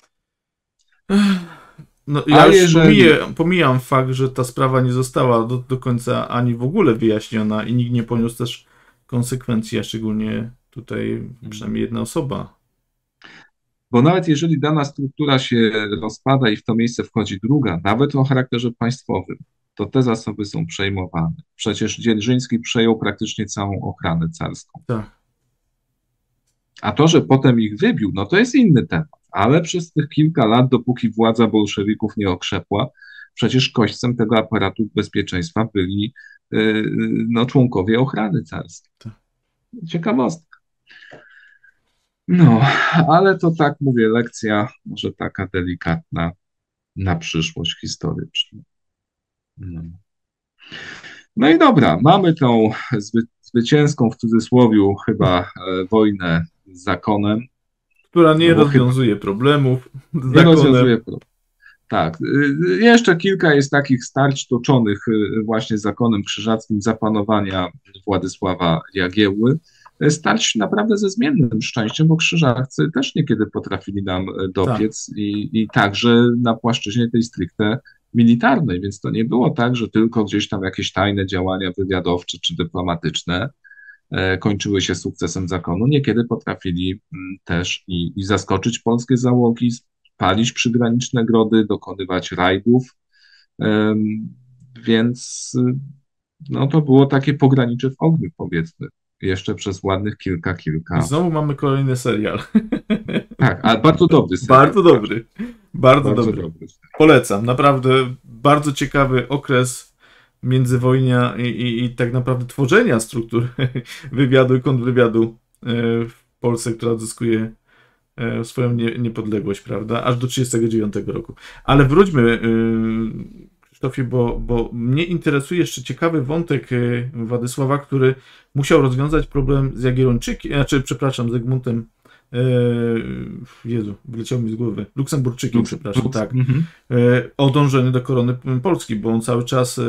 No, ja już pomijam fakt, że ta sprawa nie została do końca ani w ogóle wyjaśniona i nikt nie poniósł też konsekwencji, a szczególnie tutaj przynajmniej jedna osoba. Bo nawet jeżeli dana struktura się rozpada i w to miejsce wchodzi druga, nawet o charakterze państwowym, to te zasoby są przejmowane. Przecież Dzierżyński przejął praktycznie całą ochranę carską. Tak. A to, że potem ich wybił, no to jest inny temat. Ale przez tych kilka lat, dopóki władza bolszewików nie okrzepła, przecież kośćcem tego aparatu bezpieczeństwa byli no, członkowie ochrany carskiej. Tak. Ciekawostka. No, ale to tak mówię, lekcja może taka delikatna na przyszłość historyczną. No i dobra, mamy tą zwycięską w cudzysłowie chyba wojnę z zakonem. Która nie rozwiązuje problemów. Nie rozwiązuje problemów. Tak. Jeszcze kilka jest takich starć toczonych właśnie z zakonem krzyżackim za panowania Władysława Jagiełły. Starć naprawdę ze zmiennym szczęściem, bo krzyżacy też niekiedy potrafili nam dopiec, tak. I także na płaszczyźnie tej stricte militarnej, więc to nie było tak, że tylko gdzieś tam jakieś tajne działania wywiadowcze czy dyplomatyczne kończyły się sukcesem zakonu. Niekiedy potrafili też i zaskoczyć polskie załogi, palić przygraniczne grody, dokonywać rajdów, więc no, to było takie pogranicze w ogniu, powiedzmy, jeszcze przez ładnych kilka. I znowu mamy kolejny serial. Tak, ale bardzo dobry serial. Bardzo dobry. Bardzo dobry. Polecam. Naprawdę bardzo ciekawy okres międzywojnia i tak naprawdę tworzenia struktur wywiadu i kontrwywiadu w Polsce, która odzyskuje swoją niepodległość, prawda? Aż do 1939 roku. Ale wróćmy, Krzysztofie, bo mnie interesuje jeszcze ciekawy wątek Władysława, który musiał rozwiązać problem z Jagiellończykiem, z Zygmuntem, Jezu, wyleciał mi z głowy, Luksemburczykiem, tak, o dążeniu do korony Polski, bo on cały czas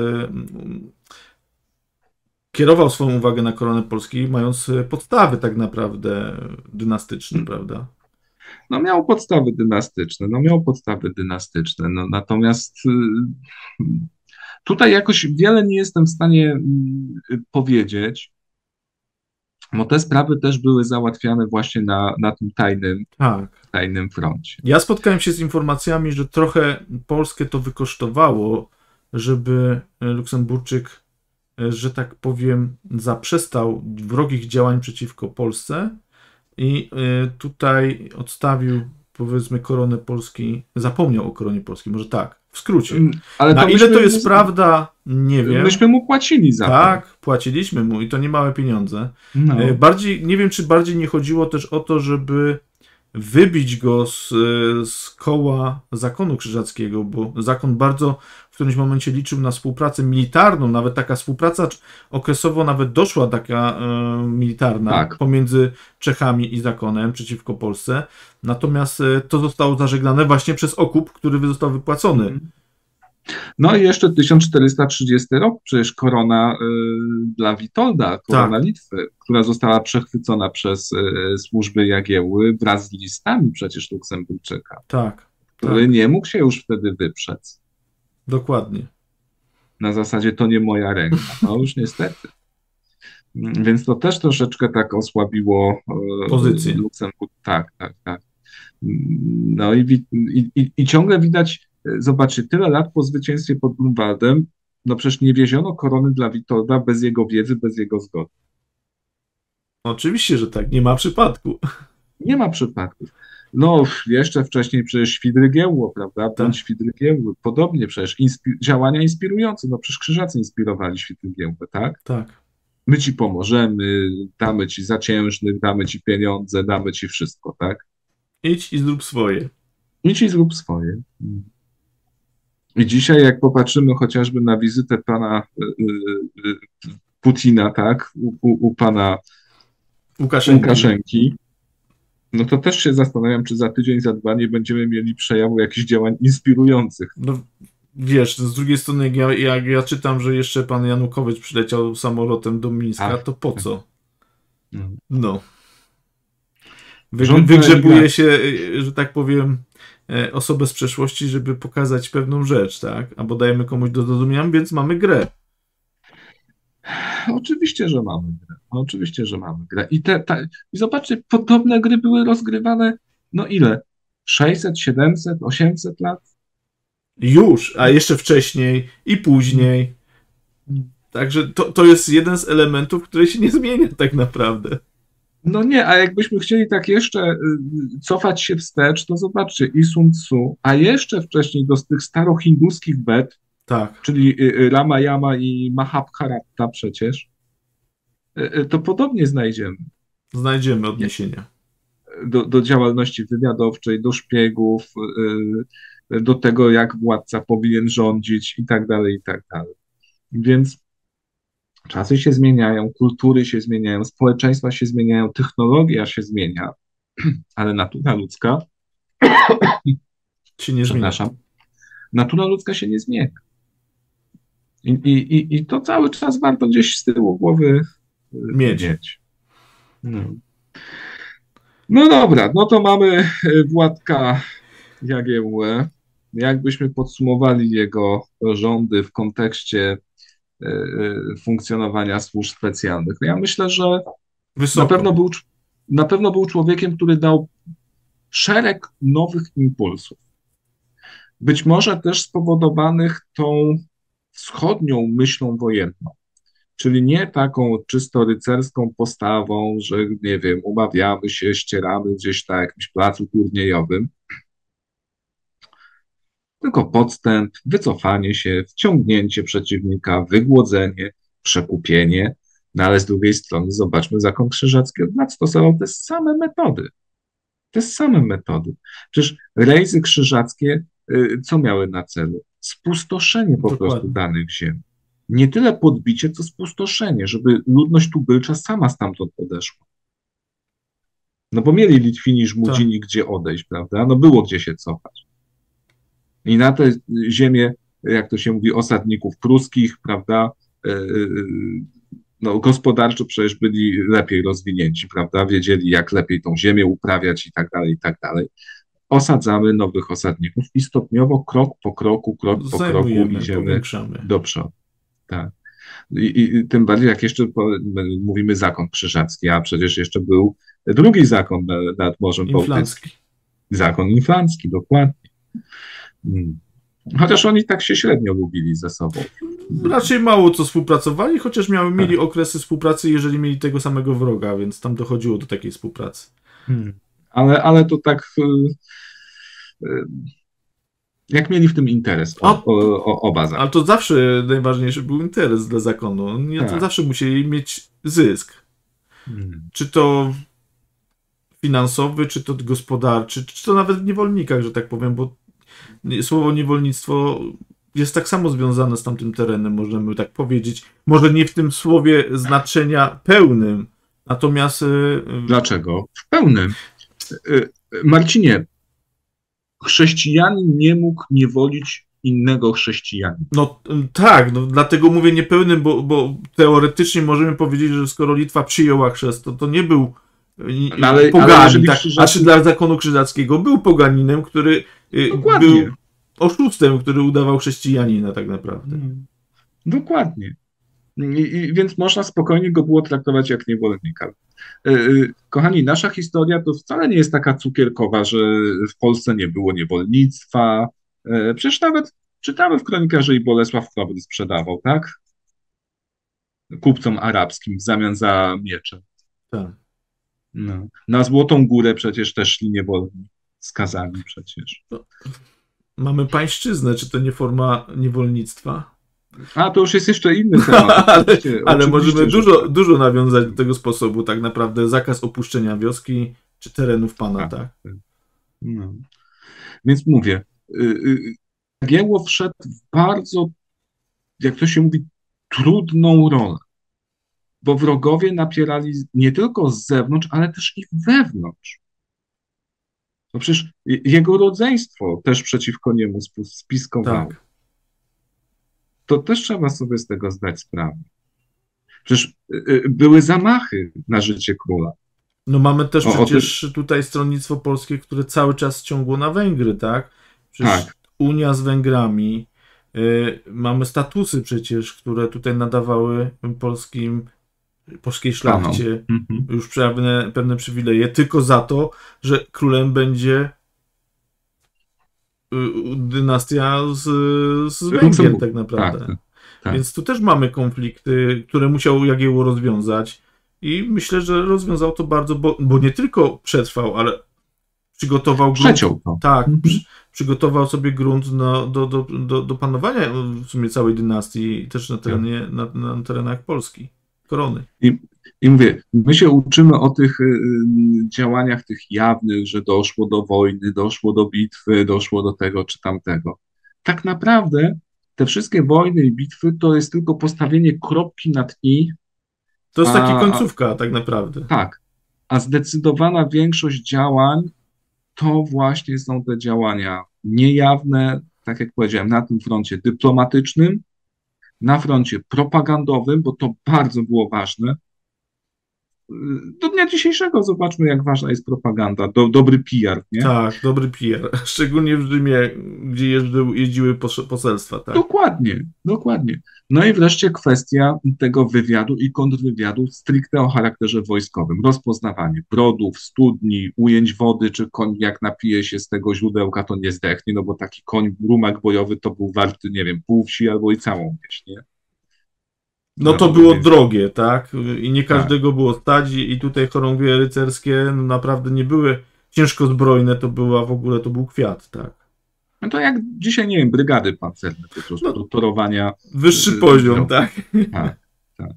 kierował swoją uwagę na koronę Polski, mając podstawy tak naprawdę dynastyczne, prawda? No miał podstawy dynastyczne, no natomiast tutaj jakoś wiele nie jestem w stanie powiedzieć, bo te sprawy też były załatwiane właśnie na tym tajnym froncie. Ja spotkałem się z informacjami, że trochę Polskę to wykosztowało, żeby Luksemburczyk, że tak powiem, zaprzestał wrogich działań przeciwko Polsce i tutaj odstawił, powiedzmy, koronę Polski, zapomniał o koronie Polskiej, może tak, w skrócie. Ale na ile to jest prawda, nie wiem. Myśmy mu płacili za to. Tak, płaciliśmy mu i to nie małe pieniądze. No. Nie wiem, czy bardziej nie chodziło też o to, żeby wybić go z koła zakonu krzyżackiego, bo zakon bardzo w którymś momencie liczył na współpracę militarną, nawet taka współpraca okresowo nawet doszła taka militarna pomiędzy Czechami i zakonem przeciwko Polsce, natomiast to zostało zażegnane właśnie przez okup, który został wypłacony No i jeszcze 1430 rok, przecież korona dla Witolda, korona Litwy, która została przechwycona przez służby Jagiełły wraz z listami przecież Luksemburczyka, który nie mógł się już wtedy wyprzec. Dokładnie. Na zasadzie to nie moja ręka. No już niestety. Więc to też troszeczkę tak osłabiło pozycję Luksemburg. Tak. No i ciągle widać, zobaczcie, tyle lat po zwycięstwie pod Grunwaldem, no przecież nie wieziono korony dla Witolda bez jego wiedzy, bez jego zgody. Oczywiście, że tak, nie ma przypadku. Nie ma przypadków. No, jeszcze wcześniej przecież Świdrygiełło, prawda? Bądź Świdrygiełły. Podobnie przecież działania inspirujące. No przecież Krzyżacy inspirowali Świdrygiełłę, tak? Tak. My ci pomożemy, damy ci zaciężnych, damy ci pieniądze, damy ci wszystko, tak? Idź i zrób swoje. Idź i zrób swoje. I dzisiaj, jak popatrzymy chociażby na wizytę pana Putina, tak? U pana Łukaszenki, no to też się zastanawiam, czy za tydzień, za dwa nie będziemy mieli przejawu jakichś działań inspirujących. No wiesz, z drugiej strony, jak ja czytam, że jeszcze pan Janukowicz przyleciał samolotem do Mińska, to po co? No. Wygrzebuje się, że tak powiem, osobę z przeszłości, żeby pokazać pewną rzecz, tak? Albo dajemy komuś do zrozumienia, więc mamy grę. Oczywiście, że mamy grę. Oczywiście, że mamy grę. I zobaczcie, podobne gry były rozgrywane, no ile? 600, 700, 800 lat? Już, a jeszcze wcześniej i później. Także to jest jeden z elementów, który się nie zmienia tak naprawdę. No nie, a jakbyśmy chcieli tak jeszcze cofać się wstecz, to zobaczcie, i Sun Tzu, a jeszcze wcześniej do tych starohinduskich Ved, czyli Ramayana i Mahabharata przecież, to podobnie znajdziemy. Znajdziemy odniesienia. Do działalności wywiadowczej, do szpiegów, do tego, jak władca powinien rządzić i tak dalej, i tak dalej. Więc czasy się zmieniają, kultury się zmieniają, społeczeństwa się zmieniają, technologia się zmienia, ale natura ludzka się nie zmienia. Natura ludzka się nie zmienia. I to cały czas warto gdzieś z tyłu głowy mieć. No dobra, no to mamy Władka Jagiełłę. Jakbyśmy podsumowali jego rządy w kontekście funkcjonowania służb specjalnych? Ja myślę, że na pewno był człowiekiem, który dał szereg nowych impulsów. Być może też spowodowanych tą wschodnią myślą wojenną. Czyli nie taką czysto rycerską postawą, że nie wiem, umawiamy się, ścieramy gdzieś na jakimś placu turniejowym, tylko podstęp, wycofanie się, wciągnięcie przeciwnika, wygłodzenie, przekupienie, no ale z drugiej strony zobaczmy, zakon krzyżacki od lat stosował te same metody. Te same metody. Przecież rejzy krzyżackie co miały na celu? Spustoszenie po prostu danych ziem. Nie tyle podbicie, co spustoszenie, żeby ludność tubylcza sama stamtąd odeszła. No bo mieli Litwini, Żmudzini gdzie odejść, prawda? No było gdzie się cofać. I na te ziemię, jak to się mówi, osadników pruskich, prawda, no gospodarczo przecież byli lepiej rozwinięci, prawda, wiedzieli jak lepiej tą ziemię uprawiać i tak dalej, i tak dalej. Osadzamy nowych osadników i stopniowo, krok po kroku idziemy do przodu. Tak. I tym bardziej, jak jeszcze mówimy zakon krzyżacki, a przecież jeszcze był drugi zakon nad Morzem Bałtyckim. Zakon inflancki, dokładnie. Chociaż oni tak się średnio lubili ze sobą. Raczej mało co współpracowali, chociaż mieli okresy współpracy, jeżeli mieli tego samego wroga, więc tam dochodziło do takiej współpracy. Ale to tak jak mieli w tym interes oba zakony. Ale to zawsze najważniejszy był interes dla zakonu. Oni to zawsze musieli mieć zysk. Czy to finansowy, czy to gospodarczy, czy to nawet w niewolnikach, że tak powiem, bo słowo niewolnictwo jest tak samo związane z tamtym terenem, możemy tak powiedzieć. Może nie w tym słowie znaczenia pełnym, natomiast... Dlaczego? W pełnym. Marcinie, chrześcijanin nie mógł niewolić innego chrześcijanina. No tak, no, dlatego mówię niepełnym, bo teoretycznie możemy powiedzieć, że skoro Litwa przyjęła chrzest, to nie był poganin, tak, znaczy dla zakonu krzyżackiego był poganinem, który był oszustem, który udawał chrześcijanina tak naprawdę. Dokładnie. Więc można spokojnie go było traktować jak niewolnika. Kochani, nasza historia to wcale nie jest taka cukierkowa, że w Polsce nie było niewolnictwa. Przecież nawet czytamy w kronikach, że i Bolesław Chrobry sprzedawał, tak? Kupcom arabskim w zamian za miecze. Tak. No. Na Złotą Górę przecież też szli niewolni, skazani przecież. Mamy pańszczyznę, czy to nie forma niewolnictwa? A, to już jest jeszcze inny temat. ale możemy dużo nawiązać do tego sposobu, tak naprawdę zakaz opuszczenia wioski czy terenów pana, tak? No. Więc mówię, Jagiełło wszedł w bardzo, jak to się mówi, trudną rolę, bo wrogowie napierali nie tylko z zewnątrz, ale też i wewnątrz. No przecież jego rodzeństwo też przeciwko niemu spiskowało. Tak. To też trzeba sobie z tego zdać sprawę. Przecież były zamachy na życie króla. No mamy też przecież tutaj stronnictwo polskie, które cały czas ciągło na Węgry, tak? Przecież tak. Unia z Węgrami. Mamy statusy przecież, które tutaj nadawały polskiej szlachcie już pewne przywileje, tylko za to, że królem będzie dynastia z Węgier tak naprawdę. Tak. Więc tu też mamy konflikty, które musiał Jagiełło rozwiązać i myślę, że rozwiązał to bardzo, bo nie tylko przetrwał, ale przygotował grunt. Tak, przygotował sobie grunt do panowania w sumie całej dynastii, też na terenach Polski, korony. I mówię, my się uczymy o tych działaniach tych jawnych, że doszło do wojny, doszło do bitwy, doszło do tego czy tamtego. Tak naprawdę te wszystkie wojny i bitwy to jest tylko postawienie kropki nad i. To jest taka końcówka tak naprawdę. Tak, a zdecydowana większość działań to właśnie są te działania niejawne, tak jak powiedziałem, na tym froncie dyplomatycznym, na froncie propagandowym, bo to bardzo było ważne. Do dnia dzisiejszego zobaczmy, jak ważna jest propaganda, dobry PR, nie? Tak, dobry PR, szczególnie w Rzymie, gdzie jeździły poselstwa, tak? Dokładnie. No i wreszcie kwestia tego wywiadu i kontrwywiadu stricte o charakterze wojskowym. Rozpoznawanie brodów, studni, ujęć wody, czy koń jak napije się z tego źródełka, to nie zdechnie, no bo taki koń, rumak bojowy to był warty, nie wiem, pół wsi albo i całą wieś, nie? No to było drogie, tak? I nie każdego było stać i tutaj chorągwie rycerskie no naprawdę nie były ciężko zbrojne, to był kwiat, tak? No to jak dzisiaj, nie wiem, brygady pancerne po prostu, do torowania. Wyższy poziom, tak? Tak.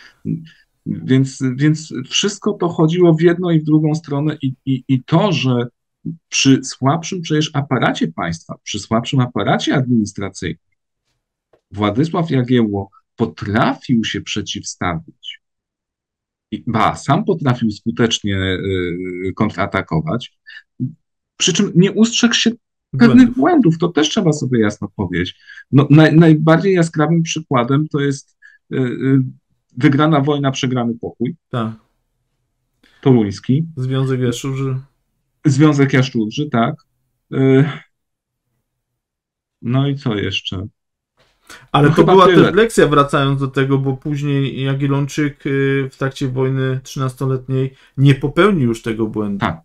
Więc wszystko to chodziło w jedną i w drugą stronę i to, że przy słabszym przecież aparacie państwa, przy słabszym aparacie administracyjnym Władysław Jagiełło potrafił się przeciwstawić. Sam potrafił skutecznie kontratakować, przy czym nie ustrzegł się pewnych błędów. To też trzeba sobie jasno powiedzieć. No, najbardziej jaskrawym przykładem to jest wygrana wojna, przegrany pokój. Tak. Toruński. Związek Jaszczurzy. Związek Jaszczurzy, tak. No i co jeszcze? Ale to była też lekcja, wracając do tego, bo później Jagiellończyk w trakcie wojny 13-letniej nie popełnił już tego błędu. Tak.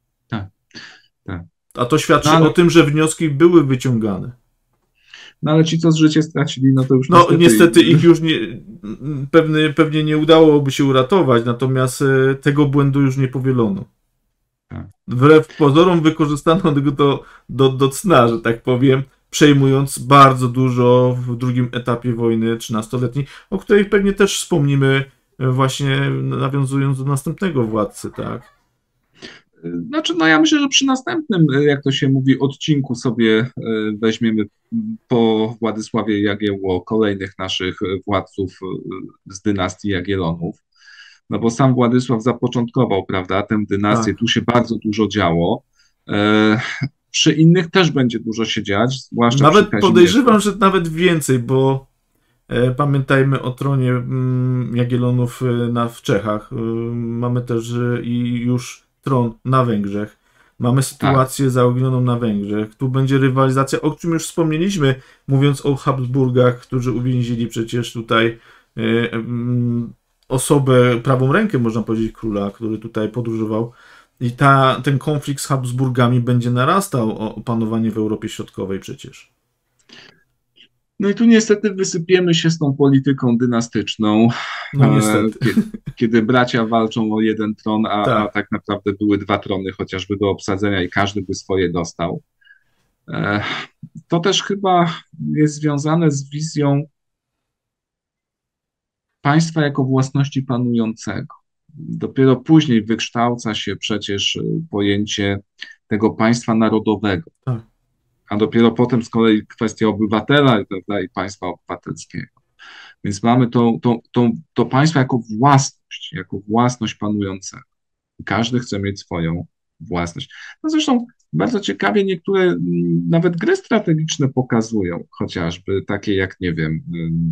A to świadczy o tym, że wnioski były wyciągane. No ale ci, co z życie stracili, no to już niestety ich już pewnie nie udałoby się uratować, natomiast tego błędu już nie powielono. Tak. Wbrew pozorom wykorzystano go do cna, że tak powiem, przejmując bardzo dużo w drugim etapie wojny 13-letniej, o której pewnie też wspomnimy właśnie nawiązując do następnego władcy, tak? Znaczy, ja myślę, że przy następnym, jak to się mówi, odcinku sobie weźmiemy po Władysławie Jagiełło kolejnych naszych władców z dynastii Jagiellonów, no bo sam Władysław zapoczątkował, prawda, tę dynastię, tu się bardzo dużo działo. przy innych też będzie dużo się dziać, zwłaszcza Nawet przy podejrzewam, że nawet więcej, bo pamiętajmy o tronie Jagiellonów w Czechach. Mamy też i już tron na Węgrzech. Mamy sytuację zaognioną na Węgrzech. Tu będzie rywalizacja, o czym już wspomnieliśmy, mówiąc o Habsburgach, którzy uwięzili przecież tutaj osobę, prawą rękę, można powiedzieć, króla, który tutaj podróżował. I ten konflikt z Habsburgami będzie narastał o panowanie w Europie Środkowej przecież. No i tu niestety wysypiemy się z tą polityką dynastyczną, no niestety. Kiedy bracia walczą o jeden tron, a tak naprawdę były 2 trony chociażby do obsadzenia i każdy by swoje dostał. To też chyba jest związane z wizją państwa jako własności panującego. Dopiero później wykształca się przecież pojęcie tego państwa narodowego. Tak. A dopiero potem z kolei kwestia obywatela, prawda, i państwa obywatelskiego. Więc mamy to państwo jako własność panującego. Każdy chce mieć swoją własność. No zresztą bardzo ciekawie niektóre nawet gry strategiczne pokazują, chociażby takie jak, nie wiem,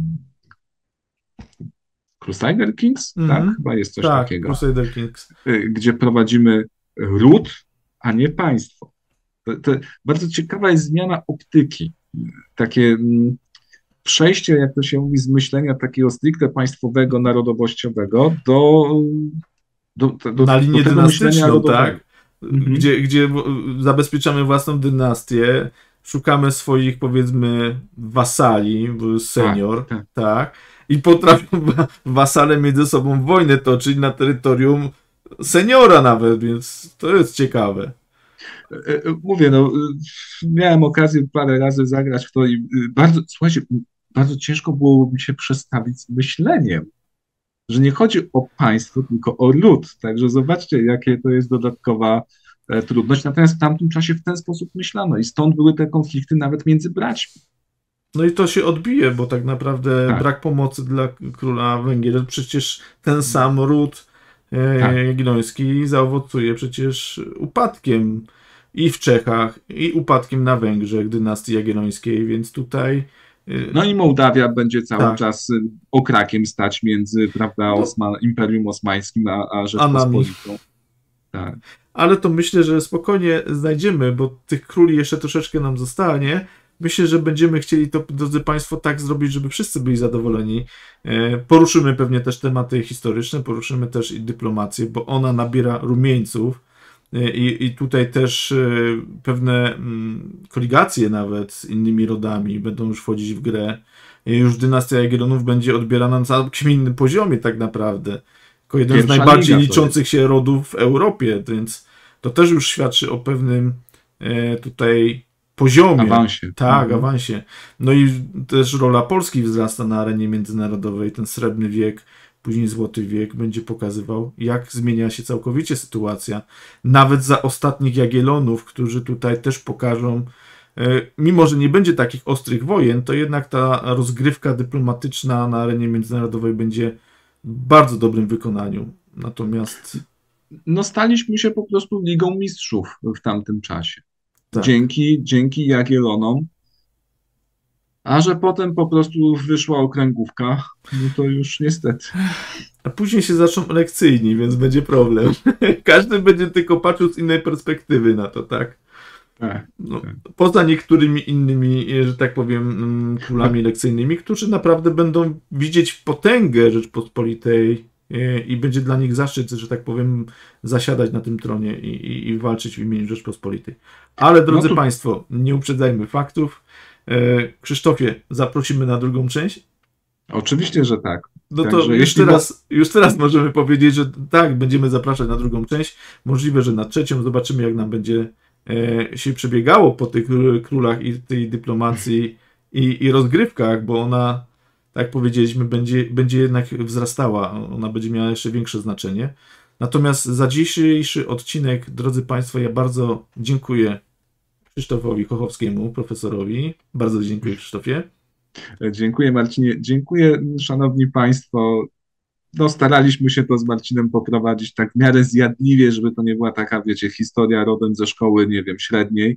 Crusader Kings, tak? Chyba jest coś takiego. Crusader Kings. Gdzie prowadzimy ród, a nie państwo. To bardzo ciekawa jest zmiana optyki. Takie przejście, jak to się mówi, z myślenia takiego stricte państwowego, narodowościowego na linię dynastyczną, tak? Gdzie zabezpieczamy własną dynastię, szukamy swoich, powiedzmy, wasali, senior, tak? I potrafią wasale między sobą wojnę toczyć na terytorium seniora nawet, więc to jest ciekawe. Mówię, no, miałem okazję parę razy zagrać w to i słuchajcie, bardzo ciężko było mi się przestawić z myśleniem, że nie chodzi o państwo, tylko o lud. Także zobaczcie, jakie to jest dodatkowa trudność. Natomiast w tamtym czasie w ten sposób myślano i stąd były te konflikty nawet między braćmi. No i to się odbije, bo tak naprawdę brak pomocy dla króla Węgier, przecież ten sam ród jagielloński zaowocuje przecież upadkiem i w Czechach, i upadkiem na Węgrzech dynastii jagiellońskiej, więc tutaj... No i Mołdawia będzie cały czas okrakiem stać między, prawda, Imperium Osmańskim a Rzeczpospolitą. Tak. Ale to myślę, że spokojnie znajdziemy, bo tych króli jeszcze troszeczkę nam zostanie. Myślę, że będziemy chcieli to, drodzy Państwo, tak zrobić, żeby wszyscy byli zadowoleni. Poruszymy pewnie też tematy historyczne, poruszymy też i dyplomację, bo ona nabiera rumieńców i tutaj też pewne koligacje nawet z innymi rodami będą już wchodzić w grę. Już dynastia Jagiellonów będzie odbierana na całkiem innym poziomie tak naprawdę. Jako jeden z najbardziej liczących się rodów w Europie, więc to też już świadczy o pewnym tutaj poziomie. Awansie. Tak, awansie. No i też rola Polski wzrasta na arenie międzynarodowej. Ten srebrny wiek, później złoty wiek będzie pokazywał, jak zmienia się całkowicie sytuacja. Nawet za ostatnich Jagiellonów, którzy tutaj też pokażą, mimo że nie będzie takich ostrych wojen, to jednak ta rozgrywka dyplomatyczna na arenie międzynarodowej będzie w bardzo dobrym wykonaniu. Natomiast... No staliśmy się po prostu Ligą Mistrzów w tamtym czasie. Tak. Dzięki Jagiellonom, a że potem po prostu wyszła okręgówka, no to już niestety. A później się zaczną elekcyjni, więc będzie problem. Każdy będzie tylko patrzył z innej perspektywy na to, tak? No, poza niektórymi innymi, że tak powiem, królami elekcyjnymi, którzy naprawdę będą widzieć potęgę Rzeczpospolitej i będzie dla nich zaszczyt, że tak powiem, zasiadać na tym tronie i walczyć w imieniu Rzeczpospolitej. Ale drodzy Państwo, nie uprzedzajmy faktów. Krzysztofie, zaprosimy na drugą część? Oczywiście, że tak. No to już teraz możemy powiedzieć, że tak, będziemy zapraszać na drugą część. Możliwe, że na trzecią. Zobaczymy, jak nam będzie się przebiegało po tych królach i tej dyplomacji i rozgrywkach, bo ona, tak jak powiedzieliśmy, będzie jednak wzrastała. Ona będzie miała jeszcze większe znaczenie. Natomiast za dzisiejszy odcinek, drodzy Państwo, ja bardzo dziękuję Krzysztofowi Kochowskiemu, profesorowi. Bardzo dziękuję, Krzysztofie. Dziękuję, Marcinie. Dziękuję, szanowni Państwo. No, staraliśmy się to z Marcinem poprowadzić tak w miarę zjadliwie, żeby to nie była taka, wiecie, historia rodem ze szkoły, nie wiem, średniej,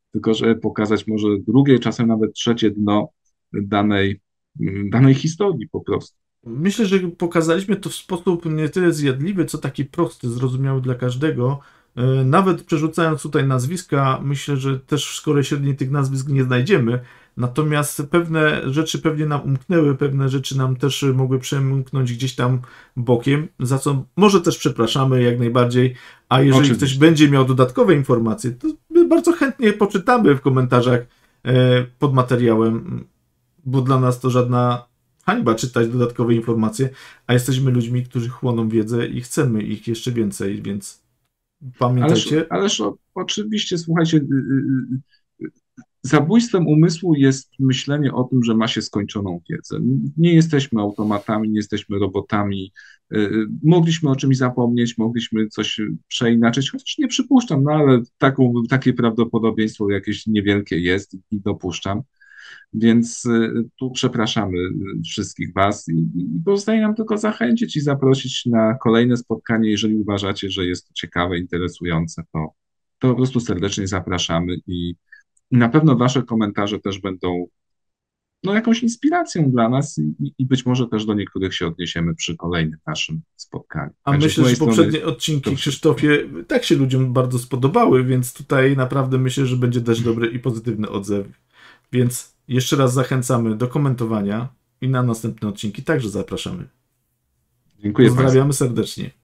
tylko żeby pokazać może drugie, czasem nawet trzecie dno danej historii po prostu. Myślę, że pokazaliśmy to w sposób nie tyle zjadliwy, co taki prosty, zrozumiały dla każdego. Nawet przerzucając tutaj nazwiska, myślę, że też w szkole średniej tych nazwisk nie znajdziemy. Natomiast pewne rzeczy pewnie nam umknęły, pewne rzeczy nam też mogły przemknąć gdzieś tam bokiem, za co może też przepraszamy jak najbardziej. A jeżeli Oczywiście. ktoś będzie miał dodatkowe informacje, to my bardzo chętnie poczytamy w komentarzach pod materiałem, bo dla nas to żadna hańba czytać dodatkowe informacje, a jesteśmy ludźmi, którzy chłoną wiedzę i chcemy ich jeszcze więcej, więc pamiętajcie. Ależ oczywiście, słuchajcie, zabójstwem umysłu jest myślenie o tym, że ma się skończoną wiedzę. Nie jesteśmy automatami, nie jesteśmy robotami. Mogliśmy o czymś zapomnieć, mogliśmy coś przeinaczyć, chociaż nie przypuszczam, no ale takie prawdopodobieństwo jakieś niewielkie jest i dopuszczam. Więc tu przepraszamy wszystkich Was i pozostaje nam tylko zachęcić i zaprosić na kolejne spotkanie. Jeżeli uważacie, że jest to ciekawe, interesujące, to po prostu serdecznie zapraszamy i na pewno Wasze komentarze też będą jakąś inspiracją dla nas i być może też do niektórych się odniesiemy przy kolejnym naszym spotkaniu. A myślę, że poprzednie odcinki, Krzysztofie, tak się ludziom bardzo spodobały, więc tutaj naprawdę myślę, że będzie też dobry i pozytywny odzew. Więc jeszcze raz zachęcamy do komentowania i na następne odcinki także zapraszamy. Dziękuję. Pozdrawiamy serdecznie.